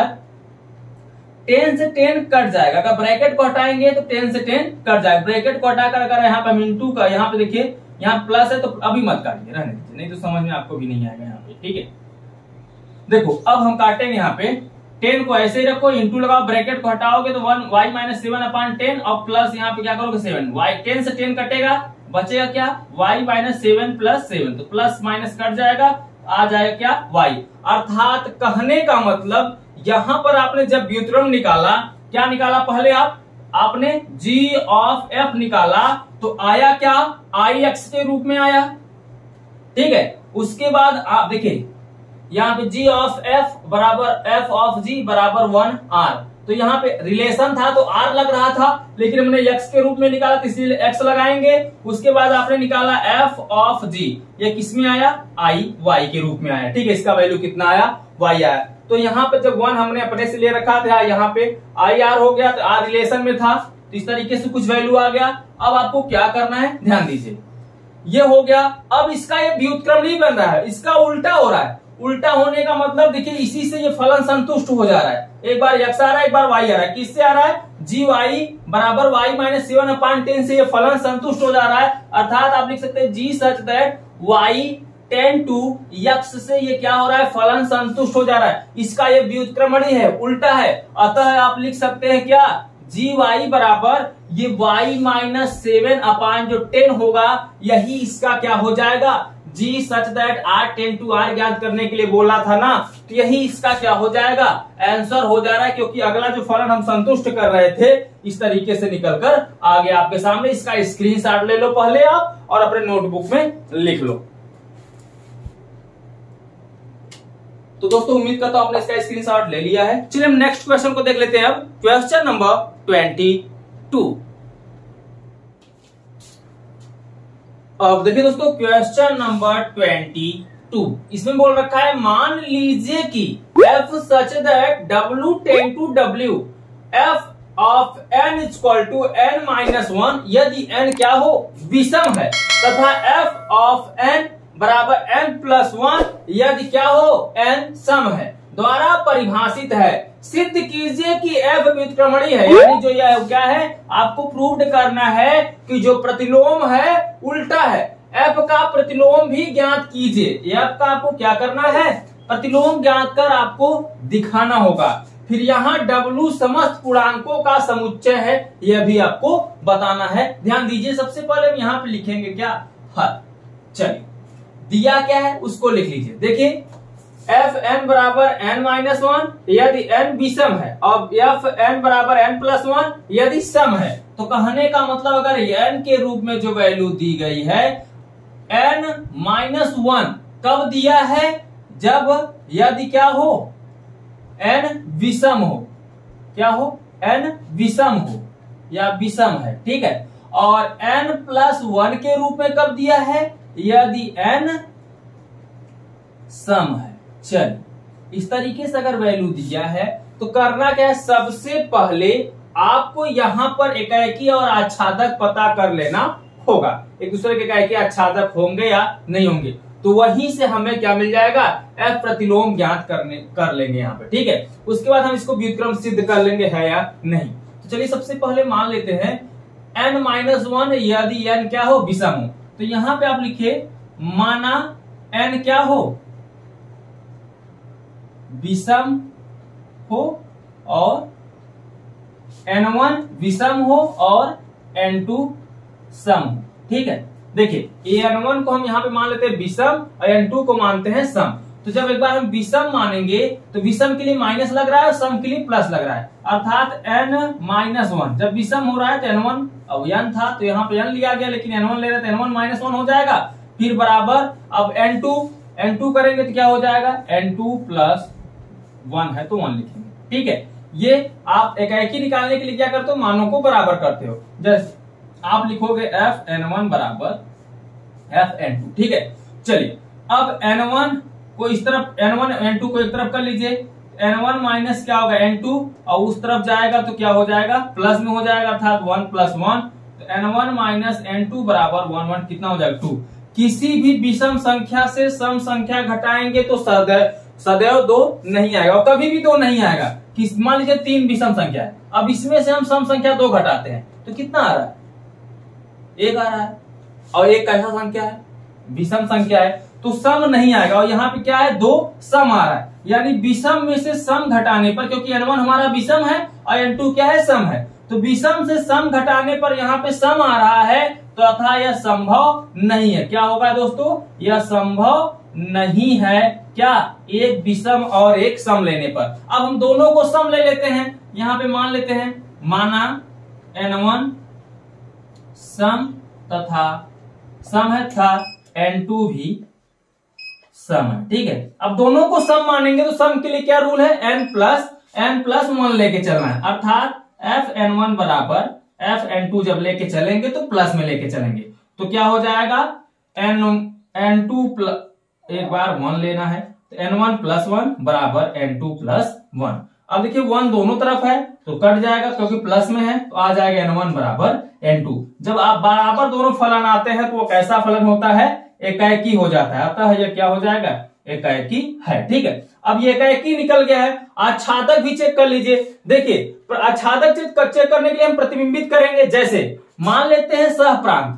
[SPEAKER 1] टेन से टेन कट जाएगा, अगर ब्रैकेट को हटाएंगे तो टेन से टेन कट जाएगा। ब्रैकेट को हटाकर अगर यहाँ पे मिनटू का, यहाँ पे देखिए यहाँ प्लस है तो अभी मत काटिए, रहने दीजिए, नहीं तो समझ में आपको भी नहीं आएगा यहाँ पे। ठीक है, देखो अब हम काटेंगे यहाँ पे, टेन को ऐसे ही रखो, इंटू लगाओ, ब्रैकेट को हटाओगे तो one y minus seven upon ten, और प्लस यहाँ पे क्या करोगे सेवन, वाई टेन से टेन कटेगा, बचेगा क्या, y minus seven plus seven, तो प्लस माइनस कट जाएगा, आ जाएगा क्या, वाई। अर्थात कहने का मतलब यहां पर आपने जब व्युत्क्रम निकाला, क्या निकाला पहले आप, आपने जी ऑफ एफ निकाला, तो आया क्या, आई एक्स के रूप में आया। ठीक है, उसके बाद आप देखिए यहाँ पे जी ऑफ एफ बराबर एफ ऑफ जी बराबर वन आर, तो यहाँ पे रिलेशन था तो आर लग रहा था, लेकिन हमने एक्स के रूप में निकाला तो इसलिए एक्स लगाएंगे। उसके बाद आपने निकाला एफ ऑफ जी, ये किस में आया, आई वाई के रूप में आया। ठीक है, इसका वैल्यू कितना आया, वाई आया। तो यहाँ पे जब वन हमने अपने से ले रखा था, यहाँ पे आई आर हो गया, तो आर रिलेशन में था, तो इस तरीके से कुछ वैल्यू आ गया। अब आपको क्या करना है, ध्यान दीजिए, ये हो गया। अब इसका ये व्युत्क्रम नहीं बन रहा है, इसका उल्टा हो रहा है। उल्टा होने का मतलब देखिए इसी से ये फलन संतुष्ट हो जा रहा है, एक बार एक्स आ रहा है, एक बार वाई आ रहा है। किससे आ रहा है, जी वाई बराबर y minus seven upon ten से ये फलन संतुष्ट हो जा रहा है। अर्थात आप लिख सकते हैं g such that y ten to x से ये क्या हो रहा है, फलन संतुष्ट हो जा रहा है। इसका ये व्युत्क्रमणी है, उल्टा है। अतः आप लिख सकते हैं क्या, जी वाई बराबर ये वाई माइनस सेवन अपान जो टेन होगा, यही इसका क्या हो जाएगा, g such that r ten to r ज्ञात करने के लिए बोला था ना, तो यही इसका क्या हो जाएगा, आंसर हो जा रहा है। क्योंकि अगला जो फलन हम संतुष्ट कर रहे थे इस तरीके से निकलकर आ गया आपके सामने। इसका स्क्रीनशॉट ले लो पहले आप और अपने नोटबुक में लिख लो। तो दोस्तों उम्मीद करता हूं आपने इसका स्क्रीनशॉट ले लिया है। चलिए हम नेक्स्ट क्वेश्चन को देख लेते हैं। अब क्वेश्चन नंबर ट्वेंटी टू। अब देखिए दोस्तों क्वेश्चन नंबर ट्वेंटी टू, इसमें बोल रखा है मान लीजिए कि f such that w ten to w f of n equal to n minus one, यदि n क्या हो, विषम है, तथा f ऑफ n बराबर n प्लस वन यदि क्या हो, n सम है, द्वारा परिभाषित है। सिद्ध कीजिए कि f व्युत्क्रमणी है। यानी जो यह क्या है, आपको प्रूव करना है कि जो प्रतिलोम है उल्टा है। f का प्रतिलोम भी ज्ञात कीजिए। f का आपको क्या करना है, प्रतिलोम ज्ञात कर आपको दिखाना होगा। फिर यहाँ w समस्त पूर्णांकों का समुच्चय है, यह भी आपको बताना है। ध्यान दीजिए, सबसे पहले हम यहाँ पे लिखेंगे क्या, हल। चलिए दिया क्या है उसको लिख लीजिए। देखिए एफ एन बराबर एन माइनस वन यदि एन विषम है और एफ एन बराबर एन प्लस वन यदि सम है। तो कहने का मतलब अगर एन के रूप में जो वैल्यू दी गई है एन माइनस वन कब दिया है, जब यदि क्या हो एन विषम हो, क्या हो एन विषम हो या विषम है, ठीक है। और एन प्लस वन के रूप में कब दिया है, यदि एन सम है। चल इस तरीके से अगर वैल्यू दिया है तो करना क्या है, सबसे पहले आपको यहां पर एकाएकी और आच्छादक पता कर लेना होगा। एक दूसरे के एकाएकी आच्छादक होंगे या नहीं होंगे, तो वहीं से हमें क्या मिल जाएगा, एफ प्रतिलोम ज्ञात करने कर लेंगे यहाँ पे, ठीक है। उसके बाद हम इसको व्युत्क्रम सिद्ध कर लेंगे है या नहीं। तो चलिए सबसे पहले मान लेते हैं एन माइनस वन यदि एन क्या हो विषम हो। तो यहां पे आप लिखिए माना एन क्या हो विषम हो और एन वन विषम हो और एन टू सम हो, ठीक है। देखिए एन वन को हम यहां पे मान लेते हैं विषम और एन टू को मानते हैं सम। तो जब एक बार हम विषम मानेंगे तो विषम के लिए माइनस लग रहा है और सम के लिए प्लस लग रहा है, अर्थात एन माइनस वन जब विषम हो रहा है तो एन वन अब एन था तो यहाँ पे एन लिया गया, लेकिन एन वन ले रहे तो एन वन माइनस वन हो जाएगा। फिर बराबर अब एन टू एन टू करेंगे तो क्या हो जाएगा, एन टू प्लस वन है तो वन लिखेंगे, ठीक है। ये आप एकाएकी निकालने के लिए क्या करते हो, मानों को बराबर करते हो। जैसे आप लिखोगे एफ एन वन बराबर एफ एन टू, ठीक है। चलिए अब एन वन को इस तरफ एन वन एन टू को एक तरफ कर लीजिए, एन वन माइनस क्या होगा एन टू और उस तरफ जाएगा तो क्या हो जाएगा प्लस में हो जाएगा, अर्थात वन प्लस वन। तो n one minus n two बराबर वन वन कितना हो जाएगा टू। किसी भी विषम संख्या से सम संख्या घटाएंगे तो सदैव सदैव दो नहीं आएगा और कभी भी दो नहीं आएगा। किस मान लीजिए तीन विषम संख्या है, अब इसमें से हम सम संख्या दो घटाते हैं तो कितना आ रहा है, एक आ रहा है। और एक कैसा संख्या है, विषम संख्या है, तो सम नहीं आएगा। और यहाँ पे क्या है, दो सम आ रहा है, यानी विषम में से सम घटाने पर, क्योंकि एन वन हमारा विषम है और एन टू क्या है सम है, तो विषम से सम घटाने पर यहाँ पे सम आ रहा है, तो अतः यह संभव नहीं है। क्या होगा दोस्तों, यह संभव नहीं है। क्या, एक विषम और एक सम लेने पर। अब हम दोनों को सम ले लेते हैं, यहां पे मान लेते हैं माना एन वन सम तथा सम है था एन टू भी सम है, ठीक है। अब दोनों को सम मानेंगे तो सम के लिए क्या रूल है, n plus n plus one लेके चलना है, अर्थात एफ एन वन बराबर एफ एन टू जब लेके चलेंगे तो प्लस में लेके चलेंगे तो क्या हो जाएगा, एन एन टू प्लस एक बार वन लेना है तो एन वन प्लस वन बराबर एन टू प्लस वन। अब देखिए वन दोनों तरफ है तो कट जाएगा क्योंकि प्लस में है, तो आ जाएगा एन वन बराबर एन टू। जब आप बराबर दोनों फलन आते हैं तो वो कैसा फलन होता है, एकाएकी हो जाता है, अतः यह क्या हो जाएगा, एकाएकी है, ठीक है। अब ये एकाएकी निकल गया है, आच्छादक भी चेक कर लीजिए। देखिए आच्छादक चेक करने के लिए हम प्रतिबिंबित करेंगे, जैसे मान लेते हैं सहप्रांत।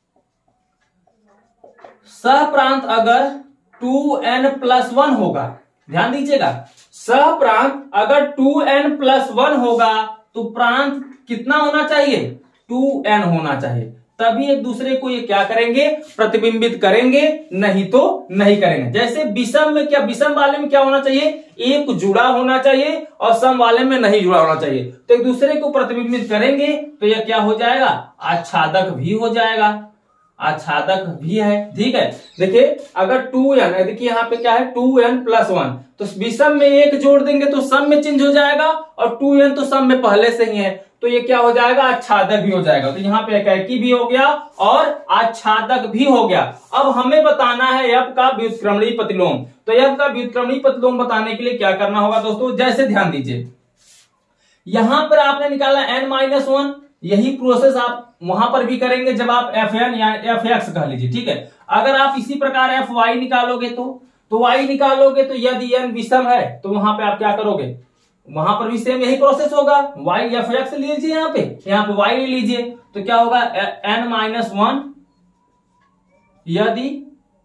[SPEAKER 1] सहप्रांत अगर टू एन प्लस वन होगा, ध्यान दीजिएगा, सहप्रांत अगर टू एन प्लस वन होगा तो प्रांत कितना होना चाहिए, टू एन होना चाहिए, तभी एक दूसरे को ये क्या करेंगे, प्रतिबिंबित करेंगे, नहीं तो नहीं करेंगे। जैसे विषम में क्या, विषम वाले में क्या होना चाहिए, एक जुड़ा होना चाहिए और सम वाले में नहीं जुड़ा होना चाहिए, तो एक दूसरे को प्रतिबिंबित करेंगे तो यह क्या हो जाएगा, आच्छादक भी हो जाएगा, आच्छादक भी है, ठीक है। देखिए अगर टू एन, देखिए यहाँ पे क्या है टू एन प्लस वन, तो विषम में एक जोड़ देंगे तो सम में चेंज हो जाएगा और टू एन तो सम में पहले से ही है, तो ये क्या हो जाएगा, आच्छादक भी हो जाएगा। तो यहाँ पे एकाएकी भी हो गया और आच्छादक भी हो गया। अब हमें बताना है एफ का व्युत्क्रमणीय प्रतिलोम। तो एफ का व्युत्क्रमणीय प्रतिलोम बताने के लिए क्या करना होगा दोस्तों, जैसे ध्यान दीजिए, यहां पर आपने निकाला एन माइनस वन, यही प्रोसेस आप वहां पर भी करेंगे जब आप एफ एन या एफ एक्स कह लीजिए, ठीक है। अगर आप इसी प्रकार एफ वाई निकालोगे तो तो वाई निकालोगे तो यदि एन विषम है तो वहां पे आप क्या करोगे, वहां पर भी सेम यही प्रोसेस होगा, वाई एफ एक्स लीजिए, यहाँ पे यहाँ पे वाई ले लीजिए, तो क्या होगा, एन माइनस वन यदि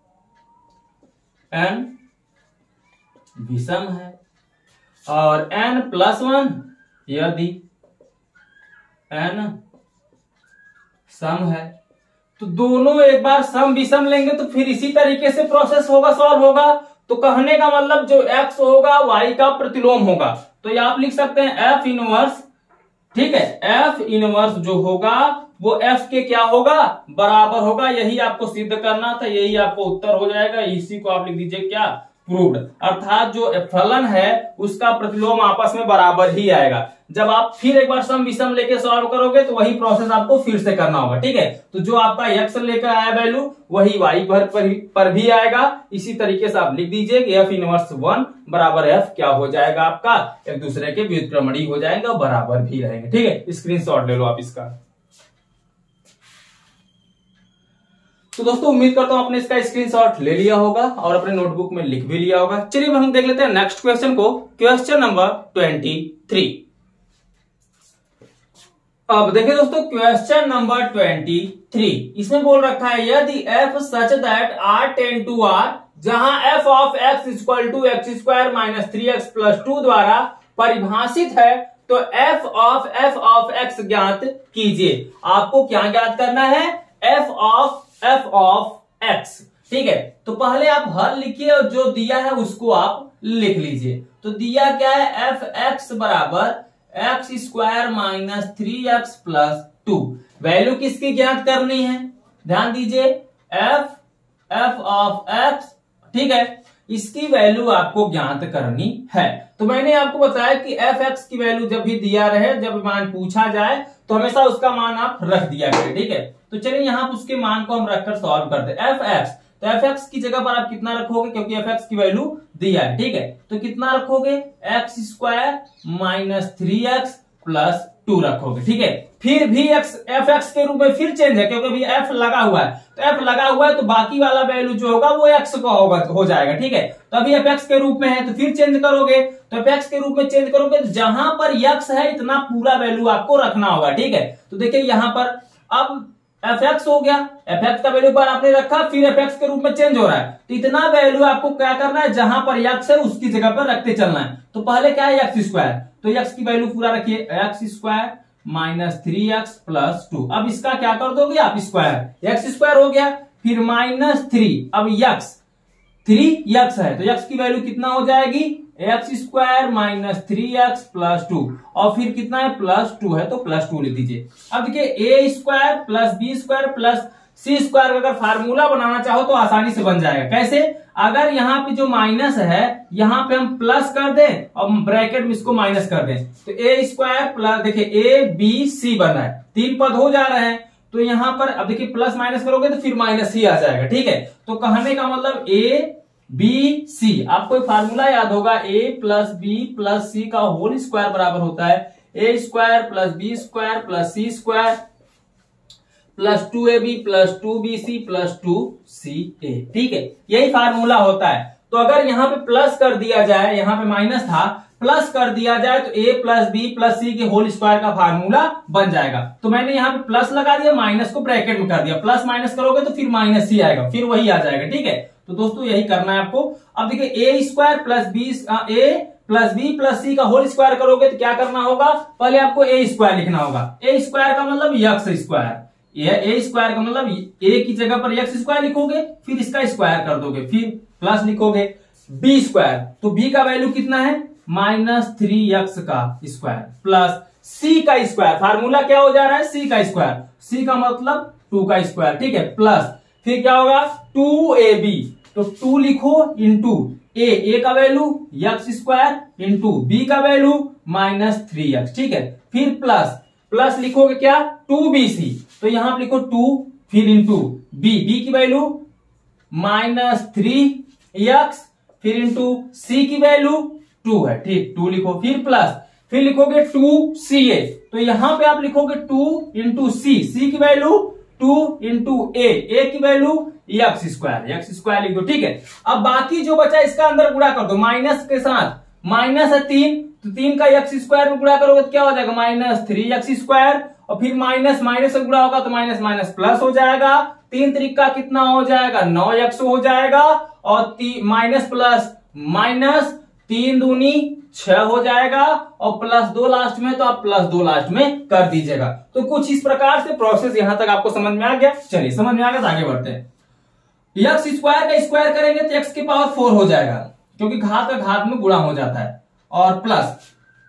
[SPEAKER 1] एन विषम है और एन प्लस वन यदि एन सम है, तो दोनों एक बार सम विषम लेंगे तो फिर इसी तरीके से प्रोसेस होगा, सॉल्व होगा। तो कहने का मतलब जो x होगा y का प्रतिलोम होगा। तो ये आप लिख सकते हैं f इनवर्स, ठीक है, f इनवर्स जो होगा वो f के क्या होगा, बराबर होगा। यही आपको सिद्ध करना था, यही आपको उत्तर हो जाएगा। इसी को आप लिख दीजिए क्या, प्रूव्ड। अर्थात जो फलन है उसका प्रतिलोम आपस में बराबर ही आएगा। जब आप फिर एक बार सम विषम लेके सॉल्व करोगे तो वही प्रोसेस आपको फिर से करना होगा, ठीक है। तो जो आपका x लेकर आया वैल्यू वही y पर, पर, पर भी आएगा। इसी तरीके से आप लिख दीजिए कि f इनवर्स वन बराबर f क्या हो जाएगा आपका, एक दूसरे के व्युत्क्रमणीय हो जाएगा, बराबर भी रहेंगे, ठीक है। स्क्रीनशॉट ले लो आप इसका। तो दोस्तों उम्मीद करता हूं आपने इसका स्क्रीनशॉट ले लिया होगा और अपने नोटबुक में लिख भी लिया होगा। चलिए हम देख लेते हैं नेक्स्ट क्वेश्चन को, क्वेश्चन नंबर ट्वेंटी थ्री। अब देखिए दोस्तों क्वेश्चन नंबर ट्वेंटी थ्री, इसमें बोल रखा है यदि f such that r tend to r, जहां f of x equal to x square minus three x plus two द्वारा परिभाषित है तो f of f of x ज्ञात कीजिए। आपको क्या ज्ञात करना है, f of f of x, ठीक है। तो पहले आप हल लिखिए और जो दिया है उसको आप लिख लीजिए। तो दिया क्या है, एफ एक्स बराबर x square minus three x plus two. Value किसकी ज्ञात करनी है, ध्यान दीजिए, f f ऑफ x, ठीक है, इसकी वैल्यू आपको ज्ञात करनी है। तो मैंने आपको बताया कि एफ एक्स की वैल्यू जब भी दिया रहे, जब मान पूछा जाए तो हमेशा उसका मान आप रख दिया करें, ठीक है। तो चलिए यहां उसके मान को हम रखकर सॉल्व करते हैं। एफ एक्स, तो एफ एक्स की जगह पर आप कितना रखोगे, क्योंकि एफ एक्स की वैल्यू दिया है, ठीक है। तो कितना रखोगे, x square minus three x plus two रखोगे, ठीक है। फिर भी एक्स एफ एक्स के रूप में फिर चेंज है, क्योंकि अभी एफ लगा हुआ है। तो एफ लगा हुआ है तो बाकी वाला वैल्यू जो होगा वो एक्स का होगा, हो जाएगा, ठीक है। तो अभी एफ एक्स के रूप में है तो फिर चेंज करोगे, तो एफ एक्स के रूप में चेंज करोगे तो जहां पर एक्स है इतना पूरा वैल्यू आपको रखना होगा, ठीक है। तो देखिए यहां पर अब एफ एक्स हो गया, एफ एक्स का वैल्यू पर आपने रखा, फिर एफ एक्स के रूप में चेंज हो रहा है। तो इतना वैल्यू आपको क्या करना है, जहां पर एक्स है उसकी जगह पर रखते चलना है। तो पहले क्या है, एक्स स्क्वायर, तो एक्स की वैल्यू पूरा रखिए, x square minus three x plus two. अब इसका क्या कर दोगे आप, स्क्वायर, एक्स स्क्वायर हो गया, फिर माइनस थ्री, अब एक्स, थ्री एक्स है तो एक्स की वैल्यू कितना हो जाएगी, x square minus three x plus two, और फिर कितना है, प्लस टू है तो प्लस टू लिख दीजिए। अब देखिए a square plus b square plus c square, अगर फार्मूला बनाना चाहो तो आसानी से बन जाएगा। कैसे, अगर यहाँ पे जो माइनस है यहाँ पे हम प्लस कर दें और ब्रैकेट में इसको माइनस कर दें, तो ए स्क्वायर प्लस, देखिए ए बी सी बन रहा है, तीन पद हो जा रहे हैं। तो यहाँ पर अब देखिए प्लस माइनस करोगे तो फिर माइनस ही आ जाएगा, ठीक है। तो कहने का मतलब ए बी सी, आपको एक फार्मूला याद होगा, a plus b plus c का होल स्क्वायर बराबर होता है a square plus b square plus c square plus two a b plus two b c plus two c a, ठीक है। यही फार्मूला होता है। तो अगर यहाँ पे प्लस कर दिया जाए, यहाँ पे माइनस था, प्लस कर दिया जाए तो a plus b plus c के होल स्क्वायर का फार्मूला बन जाएगा। तो मैंने यहाँ पे प्लस लगा दिया, माइनस को ब्रैकेट में कर दिया, प्लस माइनस करोगे तो फिर माइनस ही आएगा, फिर वही आ जाएगा, ठीक है। तो दोस्तों यही करना है आपको। अब देखिए a square plus b, a plus b plus c का होल स्क्वायर करोगे तो क्या करना होगा, पहले आपको ए स्क्वायर लिखना होगा। ए स्क्वायर का मतलब एक्स स्क्वायर, ए स्क्वायर का मतलब ए की जगह पर एक्स स्क्वायर लिखोगे, फिर इसका स्क्वायर कर दोगे, फिर प्लस लिखोगे। बी स्क्वायर, तो बी का वैल्यू कितना है, माइनस थ्री एक्स का स्क्वायर प्लस सी का स्क्वायर, फार्मूला क्या हो जा रहा है, सी का स्क्वायर, सी का मतलब टू का स्क्वायर, ठीक है, प्लस फिर क्या होगा, टू ए बी, तो टू लिखो इंटू ए, ए का value x square into b का वैल्यू माइनस थ्री एक्स, ठीक है। फिर प्लस प्लस लिखोगे क्या, टू बी सी, तो यहां पर लिखो टू, फिर इंटू बी, बी की वैल्यू माइनस थ्री एक्स, फिर इंटू सी की वैल्यू टू है, ठीक, टू लिखो, फिर प्लस, फिर लिखोगे टू सी ए, तो यहां पे आप लिखोगे टू इंटू सी, सी की value two into A, A की value x square, X square लिख दो, ठीक है। अब बाकी जो बचा इसका अंदर गुणा कर दो माइनस के साथ, माइनस है तीन, तो तीन का एक्स स्क्वायर में गुणा करोगे तो क्या हो जाएगा, माइनस थ्री एक्स स्क्वायर, और फिर माइनस माइनस से गुणा होगा तो माइनस माइनस प्लस हो जाएगा, तीन तरीका कितना हो जाएगा, नौ एक्स हो जाएगा, और माइनस प्लस माइनस तीन दूनी छह हो जाएगा और प्लस दो लास्ट में, तो आप प्लस दो लास्ट में कर दीजिएगा। तो कुछ इस प्रकार से प्रोसेस यहां तक आपको समझ में आ गया। चलिए समझ में आ गया तो आगे बढ़ते हैं। एक्स स्क्वायर का स्क्वायर करेंगे तो एक्स की पावर फोर हो जाएगा, क्योंकि घात का घात में गुणा हो जाता है, और प्लस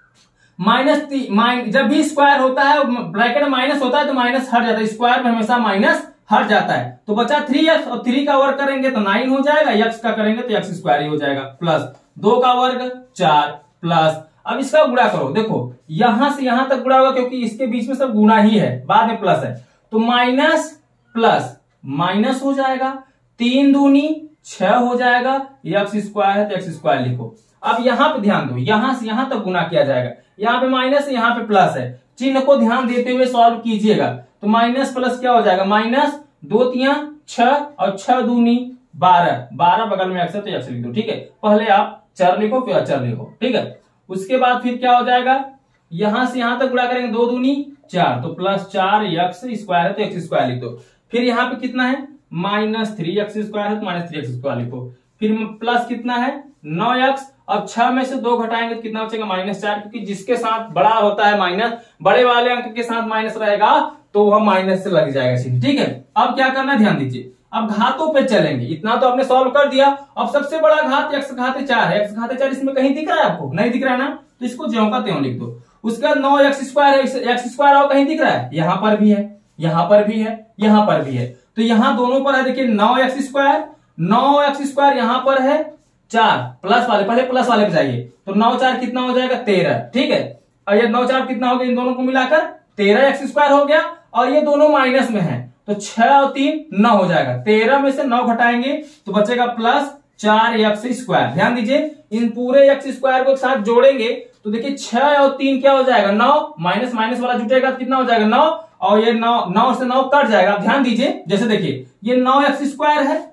[SPEAKER 1] माइनस माइन जब भी स्क्वायर होता है ब्रैकेट में माइनस होता है तो माइनस हट जाता है, स्क्वायर में हमेशा माइनस हट जाता है। तो बचा थ्री एक्स, और थ्री का वर्ग करेंगे तो नाइन हो जाएगा, एक्स का करेंगे तो एक्स स्क्वायर ही हो जाएगा, प्लस दो का वर्ग चार, प्लस अब इसका गुणा करो, देखो यहां से यहां तक गुणा होगा क्योंकि इसके बीच में सब गुणा ही है, बाद में प्लस है, तो माइनस प्लस माइनस हो जाएगा, तीन दूनी छह हो जाएगा, एक्स स्क्वायर है तो एक्स स्क्वायर लिखो। अब यहां पे ध्यान दो, यहां से यहां तक गुणा किया जाएगा, यहाँ पे माइनस है यहाँ पे प्लस है, चिन्ह को ध्यान देते हुए सॉल्व कीजिएगा। तो माइनस प्लस क्या हो जाएगा, माइनस दो तिया छह और छह दूनी बारह, बारह बगल में एक्स है तो एक्स लिख दो, ठीक है। पहले आप चर लिखो फिर अचर लिखो, ठीक है। उसके बाद फिर क्या हो जाएगा, यहां से यहां तक गुणा करेंगे, दो दूनी चार, तो प्लस चार एक्स स्क्वायर है तो एक्स स्क्वायर लिख दो। फिर यहाँ पे कितना है, माइनस थ्री एक्स स्क्वायर है तो माइनस थ्री एक्स स्क्वायर लिखो। फिर प्लस कितना है, नौ एक्स, अब छह में से दो घटाएंगे तो कितना बचेगा, माइनस चार, क्योंकि जिसके साथ बड़ा होता है माइनस, बड़े वाले अंक के साथ माइनस रहेगा तो वह माइनस से लग जाएगा चिन्ह, ठीक है। अब क्या करना ध्यान दीजिए, अब घातों पे चलेंगे, इतना तो आपने सॉल्व कर दिया। अब सबसे बड़ा घात एक्स घाते चार है, एक्स घाते चार इसमें कहीं दिख रहा है आपको, नहीं दिख रहा है ना, तो इसको ज्यों का त्यों लिख दो। उसके बाद नौ एक्स स्क्वायर है, एक्स स्क्वायर और कहीं दिख रहा है, यहां पर भी है, यहां पर भी है, यहां पर भी है, तो यहां दोनों पर है, देखिए नौ एक्स स्क्वायर, नौ एक्स स्क्वायर यहां पर है चार, प्लस वाले पहले प्लस वाले पे जाइए, तो नौ चार कितना हो जाएगा, तेरह, ठीक है। और ये नौ चार कितना हो गया, इन दोनों को मिलाकर तेरह एक्स स्क्वायर हो गया, और ये दोनों माइनस में है तो छह और तीन नौ हो जाएगा, तेरह में से नौ घटाएंगे तो बचेगा प्लस चार एक्स स्क्वायर। ध्यान दीजिए, इन पूरे एक्स स्क्वायर को एक साथ जोड़ेंगे तो देखिए छह और तीन क्या हो जाएगा, नौ, माइनस माइनस वाला जुटेगा तो कितना हो जाएगा, नौ, और ये नौ, नौ से नौ कट जाएगा। ध्यान दीजिए, जैसे देखिए ये नौ एक्स स्क्वायर है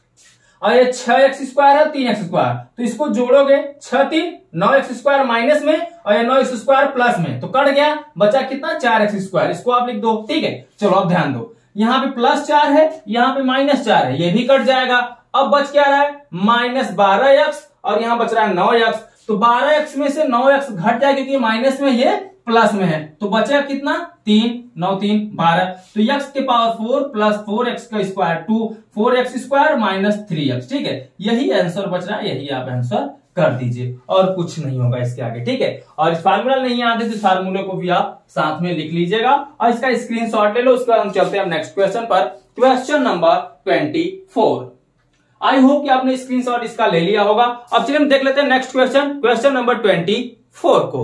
[SPEAKER 1] और ये छह एक्स स्क्वायर है, तीन एक्स स्क्वायर, तो इसको जोड़ोगे छह तीन नौ एक्स स्क्वायर माइनस में और ये नौ एक्स स्क्वायर प्लस में, तो कट गया, बचा कितना, चार एक्स स्क्वायर, इसको आप लिख दो, ठीक है। चलो अब ध्यान दो, यहाँ पे प्लस चार है, यहाँ पे माइनस चार है, ये भी कट जाएगा। अब बच क्या रहा है, माइनस बारह एक्स और यहाँ बच रहा है नौ एक्स, तो बारह एक्स में से नौ एक्स घट जाए क्योंकि माइनस में ये प्लस में है, तो बचा कितना, तीन, नौ तीन बारह, तो एक्स के power four plus four x का square two, four x square minus three x, ठीक है। यही आंसर बच रहा है, यही आप आंसर कर दीजिए, और कुछ नहीं होगा इसके आगे, ठीक है। और इस फार्मूला नहीं आते तो फार्मूले को भी आप साथ में लिख लीजिएगा और इसका स्क्रीनशॉट ले लो। उसके बाद हम चलते हैं नेक्स्ट क्वेश्चन पर, question number twenty four. I hope कि आपने स्क्रीनशॉट इसका ले लिया होगा। अब चलिए हम देख लेते हैं next question, question number twenty four को।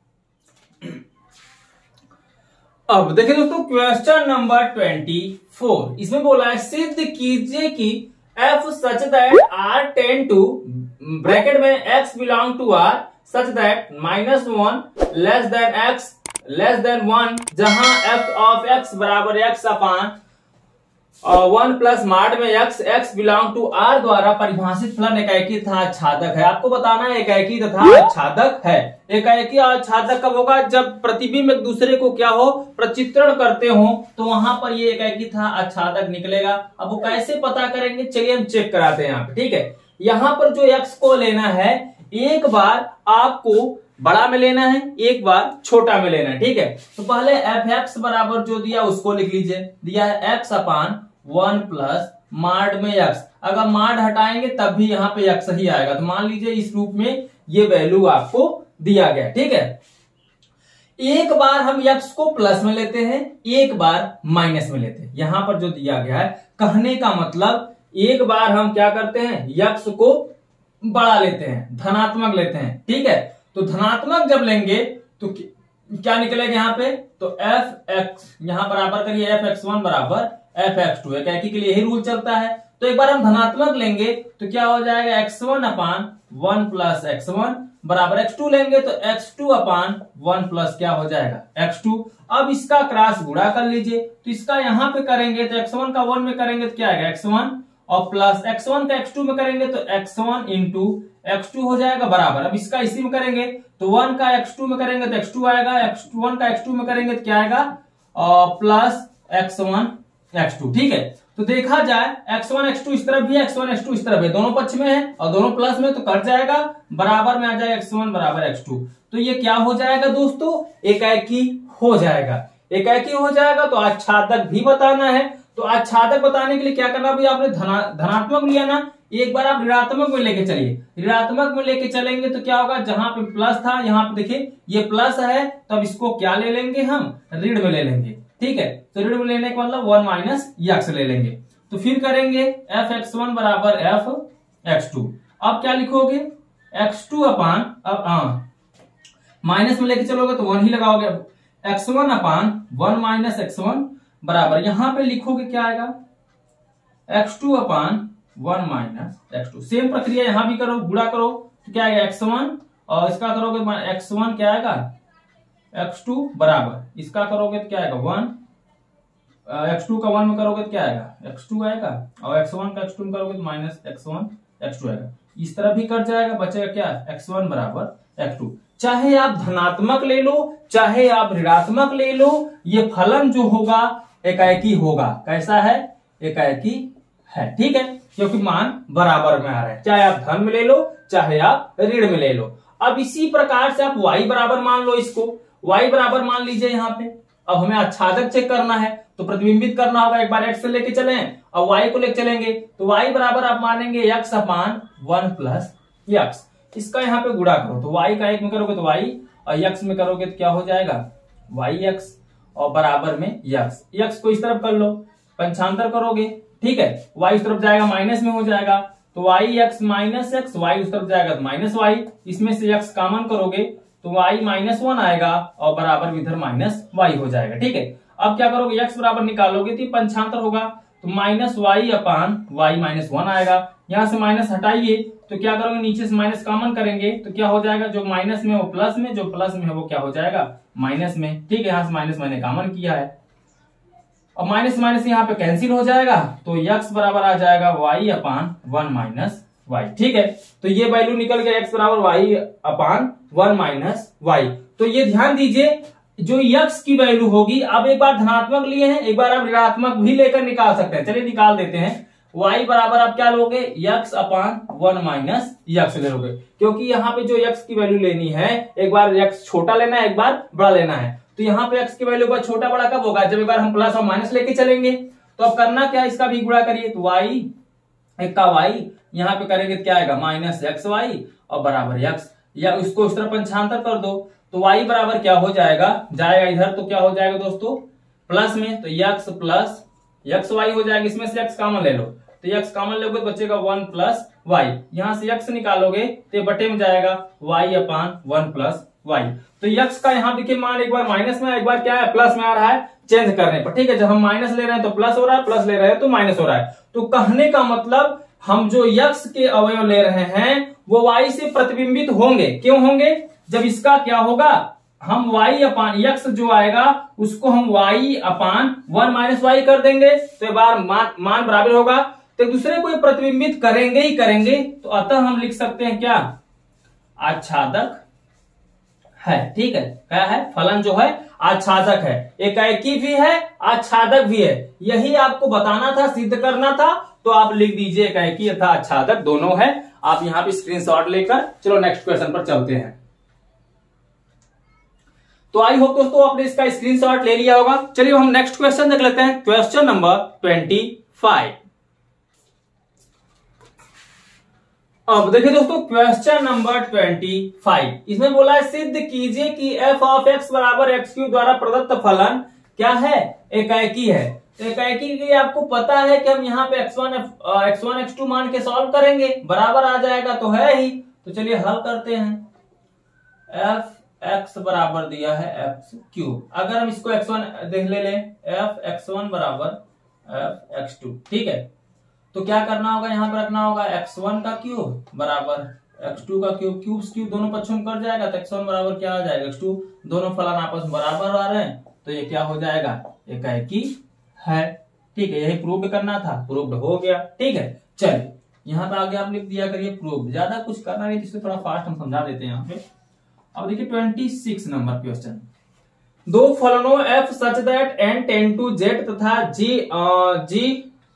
[SPEAKER 1] अब देखिए दोस्तों, क्वेश्चन नंबर ट्वेंटी फोर, इसमें बोला है सिद्ध कीजिए कि f such that r ten to bracket में x belong to r such that minus one less than x less than one, जहां f ऑफ x बराबर x upon one plus mod में x x belong to r द्वारा परिभाषित फलन एकाएकी तथा आच्छादक है। आपको बताना है एकाएकी तथा आच्छादक है। एकाएकी और आच्छादक कब होगा, जब प्रतिबिंब एक दूसरे को क्या हो, प्रचित्रण करते हो, तो वहां पर ये एकाएकी तथा आच्छादक निकलेगा। अब वो कैसे पता करेंगे, चलिए हम चेक कराते हैं यहाँ पे, ठीक है। यहाँ पर जो x को लेना है, एक बार आपको बड़ा में लेना है, एक बार छोटा में लेना है, ठीक है। तो पहले एफ एक्स बराबर जो दिया उसको लिख लीजिए, दिया है x upon one plus mod में x, अगर माड हटाएंगे तब भी यहाँ पे x ही आएगा, तो मान लीजिए इस रूप में ये वैल्यू आपको दिया गया, ठीक है। एक बार हम x को प्लस में लेते हैं, एक बार माइनस में लेते हैं, यहां पर जो दिया गया है, कहने का मतलब एक बार हम क्या करते हैं, x को बड़ा लेते हैं, धनात्मक लेते हैं, ठीक है। तो धनात्मक जब लेंगे तो क्या निकलेगा यहाँ पे, तो एफ एक्स यहां बराबर करिए, एफ एक्स वन बराबर एफ एक्स टू, एकाएकी के लिए यही रूल चलता है। तो एक बार हम धनात्मक लेंगे तो क्या हो जाएगा, x one upon one plus x one बराबर एक्स टू लेंगे तो x two upon one plus क्या हो जाएगा, एक्स टू। अब इसका क्रॉस गुणा कर लीजिए, तो इसका यहां पे करेंगे तो एक्स वन का वन में करेंगे तो क्या आएगा, एक्स वन, और प्लस एक्स वन का एक्स टू में करेंगे तो x one into x two हो जाएगा बराबर। अब इसका इसी में करेंगे तो वन का एक्स टू में करेंगे तो एक्स टू आएगा, एक्स वन का एक्स टू में करेंगे तो क्या आएगा, और plus x one x two. ठीक है, तो देखा जाए एक्स वन एक्स टू इस तरफ भी है, एक्स वन एक्स टू इस तरफ है, दोनों पक्ष में है और दोनों प्लस में, तो कट जाएगा, बराबर में आ जाएगा एक्स वन बराबर एक्स टू। तो ये क्या हो जाएगा दोस्तों, एकाएकी हो जाएगा। एकाएकी हो जाएगा तो आच्छादक भी बताना है। तो आच्छादक बताने के लिए क्या करना, भाई आपने धना धनात्मक लिया ना, एक बार आप ऋणात्मक में लेके चलिए। ऋणात्मक में लेके चलेंगे तो क्या होगा, जहां पे प्लस था यहाँ पे देखिए ये प्लस है, तब इसको क्या ले लेंगे हम, ऋण में ले लेंगे। ठीक है, तो ऋण में लेने का मतलब वन माइनस एक्स ले लेंगे। तो फिर करेंगे एफ एक्स वन बराबर एफ एक्स टू। अब क्या लिखोगे, एक्स टू अपान, अब हाँ माइनस में लेके चलोगे तो वन ही लगाओगे, x one upon one minus x one बराबर, यहां पे लिखोगे क्या आएगा, x two upon one minus x two. Same प्रक्रिया यहां भी करो, गुणा करो तो क्या आएगा एक्स वन, और इसका करोगे एक्स वन क्या आएगा एक्स टू बराबर, इसका करोगे तो क्या आएगा वन, एक्स टू का वन में करोगे तो क्या आएगा एक्स टू आएगा, और एक्स वन का एक्स टू में करोगे तो minus x one x two आएगा। इस तरह भी कट जाएगा, बचेगा क्या एक्स वन बराबर एक्स टू। चाहे आप धनात्मक ले लो चाहे आप ऋणात्मक ले लो, ये फलन जो होगा एकाएकी होगा। कैसा है, एकाएकी है। ठीक है, क्योंकि मान बराबर में आ रहा है, चाहे आप धन में ले लो चाहे आप ऋण में ले लो। अब इसी प्रकार से आप y बराबर मान लो, इसको y बराबर मान लीजिए यहाँ पे। अब हमें आच्छादक चेक करना है तो प्रतिबिंबित करना होगा, एक बार x से लेके चले और y को लेके चलेंगे, तो y बराबर आप मानेंगे x upon one plus x. इसका यहाँ पे गुणा करो तो y का एक में करोगे तो y और x में करोगे तो क्या हो जाएगा yx, और बराबर में x। x को इस तरफ कर लो, पंचांतर करोगे, ठीक है, y इस तरफ जाएगा माइनस में हो जाएगा, तो y x minus x, y उस तरफ जाएगा तो माइनस y, इसमें से x कॉमन करोगे तो y माइनस वन आएगा और बराबर इधर माइनस y हो जाएगा। ठीक है, अब क्या करोगे x बराबर निकालोगे तो पंचांतर होगा, तो minus y upon y minus one आएगा। यहां से माइनस हटाइए तो क्या करोगे, नीचे से माइनस कॉमन करेंगे तो क्या हो जाएगा, जो माइनस में वो प्लस में, जो प्लस में है वो क्या हो जाएगा माइनस में। ठीक है, यहां से माइनस मैंने कॉमन किया है, और माइनस माइनस यहाँ पे कैंसिल हो जाएगा, तो x बराबर आ जाएगा y upon one minus y. ठीक है, तो ये वैल्यू निकल गया x बराबर y upon one minus y. तो ये ध्यान दीजिए, जो x की वैल्यू होगी, अब एक बार धनात्मक लिए हैं, एक बार आप ऋणात्मक भी लेकर निकाल सकते हैं। चलिए निकाल देते हैं। y बराबर आप क्या लोगे, x upon one minus x ले लोगे, क्योंकि यहाँ पे जो x की वैल्यू लेनी है, एक बार x छोटा लेना है एक बार बड़ा लेना है। तो यहाँ पे x की वैल्यू का छोटा बड़ा कब होगा, जब एक बार हम प्लस और माइनस लेके चलेंगे। तो अब करना क्या है, इसका भी गुणा करिए, तो y एक का y यहाँ पे करेंगे तो क्या आएगा माइनस एक्स वाई और बराबर x, या उसको उस तरह पंचांतर कर दो तो y बराबर क्या हो जाएगा, जाएगा इधर तो क्या हो जाएगा दोस्तों प्लस में, तो x प्लस एक्स वाई हो जाएगा, इसमें से x कॉमन ले लो, तो x कॉमन लोगे तो बचेगा वन प्लस वाई, यहां से x निकालोगे तो बटे में जाएगा y upon one plus y. तो x का यहाँ देखिए मान एक बार माइनस में एक बार क्या है प्लस में आ रहा है, चेंज करने पर। ठीक है, जब हम माइनस ले रहे हैं तो प्लस हो रहा है, प्लस ले रहे हैं तो माइनस हो रहा है। तो कहने का मतलब हम जो x के अवयव ले रहे हैं वो y से प्रतिबिंबित होंगे। क्यों होंगे, जब इसका क्या होगा, हम y अपान x जो आएगा उसको हम y upon one minus y कर देंगे, तो एक बार मान, मान बराबर होगा, तो एक दूसरे को प्रतिबिंबित करेंगे ही करेंगे। तो अतः हम लिख सकते हैं क्या, आच्छादक है। ठीक है, क्या है, फलन जो है आच्छादक है, एकाएकी भी है आच्छादक भी है। यही आपको बताना था, सिद्ध करना था, तो आप लिख दीजिए एकाएकी तथा आच्छादक दोनों है। आप यहां पे स्क्रीनशॉट लेकर चलो नेक्स्ट क्वेश्चन पर चलते हैं। तो आई होप दोस्तों आपने इसका स्क्रीनशॉट ले लिया होगा। चलिए हम नेक्स्ट क्वेश्चन देख लेते हैं, क्वेश्चन नंबर ट्वेंटी फाइव। अब देखिए दोस्तों क्वेश्चन नंबर ट्वेंटी फाइव, इसमें बोला है सिद्ध कीजिए कि f ऑफ x बराबर एक्स क्यू द्वारा प्रदत्त फलन क्या है, एकाएकी है। तो एकाएकी के लिए आपको पता है कि हम यहाँ पे x one x one x two मान के सॉल्व करेंगे, बराबर आ जाएगा तो है ही। तो चलिए हल करते हैं। f x बराबर दिया है एक्स क्यूब, अगर हम इसको एक्स वन देख ले लें, f एक्स वन बराबर f एक्स टू। ठीक है, तो क्या करना होगा, यहाँ पर रखना होगा एक्स वन का क्यूब बराबर एक्स टू का क्यूब, क्यूब क्यूब दोनों पक्षों में कट जाएगा, तो एक्स वन बराबर क्या आ जाएगा एक्स टू, दोनों फलन आपस में बराबर आ रहे हैं, तो ये क्या हो जाएगा एकाएकी है। ठीक है, यही प्रूव करना था, प्रूव्ड हो गया। ठीक है, चलिए यहाँ पे आगे आप लिख दिया करिए प्रूव्ड, ज्यादा कुछ करना नहीं, इससे थोड़ा फास्ट हम समझा देते हैं यहाँ पे। अब देखिए ट्वेंटी सिक्स नंबर क्वेश्चन, दो फलनों f such that n ten to z तथा g g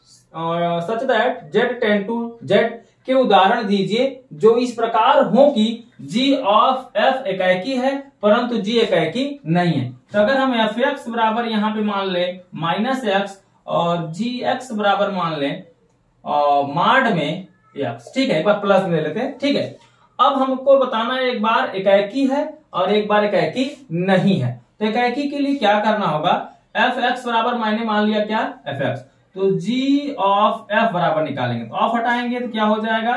[SPEAKER 1] such that z ten to z के उदाहरण दीजिए जो इस प्रकार हो कि जी ऑफ एफ एकाकी है परंतु जी एकाकी नहीं है। तो अगर हम एफ एक्स बराबर यहाँ पे मान लें माइनस एक्स और जी एक्स बराबर मान लें माड में एक्स, ठीक है, एक बार प्लस में ले लेते हैं, ठीक है। अब हमको बताना है एक बार एकाकी है और एक बार एकाकी नहीं है। तो एकाकी के लिए क्या करना होगा, एफ एक्स बराबर मैंने मान लिया क्या एफ एक्स, तो जी ऑफ एफ बराबर निकालेंगे तो ऑफ हटाएंगे तो क्या हो जाएगा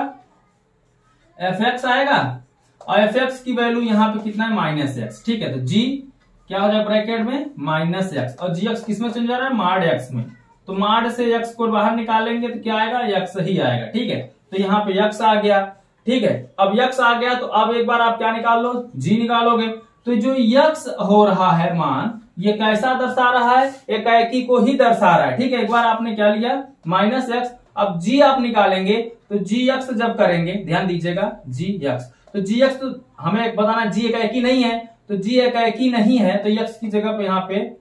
[SPEAKER 1] एफ एक्स आएगा और एफ एक्स की वैल्यू यहाँ पे कितना है माइनस एक्स, ठीक है। तो जी क्या हो जाएगा ब्रैकेट में माइनस एक्स और जी एक्स किसमें चल जा रहा है माड एक्स में, तो माड से एक्स को बाहर निकालेंगे तो क्या आएगा एक्स ही आएगा, ठीक है। तो यहाँ पे एक्स आ गया, ठीक है। अब एक्स आ गया तो अब एक बार आप क्या निकाल लो जी निकालोगे, तो जो एक्स हो रहा है मान ये कैसा दर्शा रहा है एकाकी को ही दर्शा रहा है, ठीक है। एक बार आपने क्या लिया माइनस एक्स, अब जी आप निकालेंगे तो जी एक्स जब करेंगे ध्यान दीजिएगा जी एक्स, तो जी एक्स तो हमें बताना जी एकाकी नहीं है, तो जी एकाकी नहीं है तो एक्स की जगह पे यहाँ पे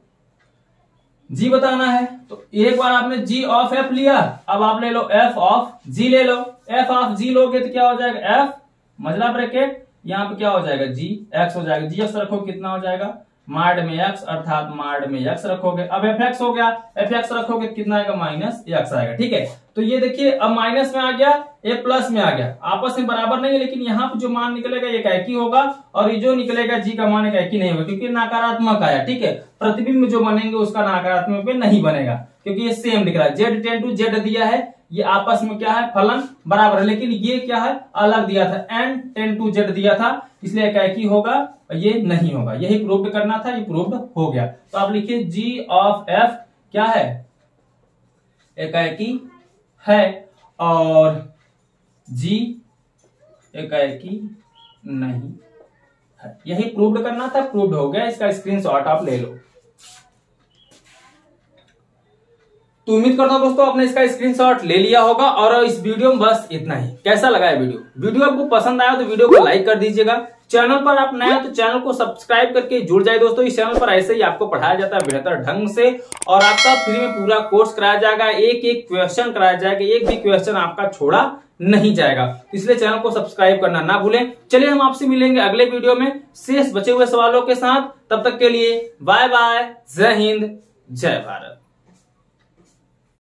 [SPEAKER 1] जी बताना है। तो एक बार आपने जी ऑफ एफ लिया, अब आप ले लो एफ ऑफ जी ले लो, एफ ऑफ जी लोगे तो क्या हो जाएगा एफ मजला ब्रैकेट यहाँ पे क्या हो जाएगा जी एक्स हो जाएगा, जी एक्स रखो कितना हो जाएगा माड में एक्स अर्थात माड में एक्स रखोगे, अब एफ एक्स हो गया, एफ एक्स रखोगे कितना आएगा माइनस एक्स आएगा, ठीक है। तो ये देखिए अब माइनस में आ गया ये प्लस में आ गया, आपस में बराबर नहीं है लेकिन यहाँ पे जो मान निकलेगा ये एकाकी होगा और ये जो निकलेगा जी का मान एकाकी नहीं होगा क्योंकि नकारात्मक आया, ठीक है। प्रतिबिंब जो बनेंगे उसका नकारात्मक पे नहीं बनेगा क्योंकि ये सेम दिख रहा है, जेड टेन टू जेड दिया है ये आपस में क्या है फलन बराबर है, लेकिन ये क्या है अलग दिया था एन टेन टू जेड दिया था इसलिए एकाकी होगा ये नहीं होगा, यही प्रूव करना था, ये प्रूव हो गया। तो आप लिखिए जी ऑफ एफ क्या है एकाकी है और जी एकाकी नहीं है, यही प्रूव करना था, प्रूव हो गया। इसका स्क्रीनशॉट आप ले लो। तो उम्मीद करता हूं दोस्तों आपने इसका स्क्रीनशॉट ले लिया होगा और इस वीडियो में बस इतना ही। कैसा लगा है वीडियो, वीडियो आपको पसंद आया तो वीडियो को लाइक कर दीजिएगा, चैनल पर आप नए हैं तो चैनल को सब्सक्राइब करके जुड़ जाए दोस्तों। इस चैनल पर ऐसे ही आपको पढ़ाया जाता है बेहतर ढंग से और आपका फ्री में पूरा कोर्स कराया जाएगा, एक एक क्वेश्चन कराया जाएगा, एक भी क्वेश्चन आपका छोड़ा नहीं जाएगा, इसलिए चैनल को सब्सक्राइब करना ना भूलें। चलिए हम आपसे मिलेंगे अगले वीडियो में शेष बचे हुए सवालों के साथ, तब तक के लिए बाय बाय, जय हिंद जय भारत।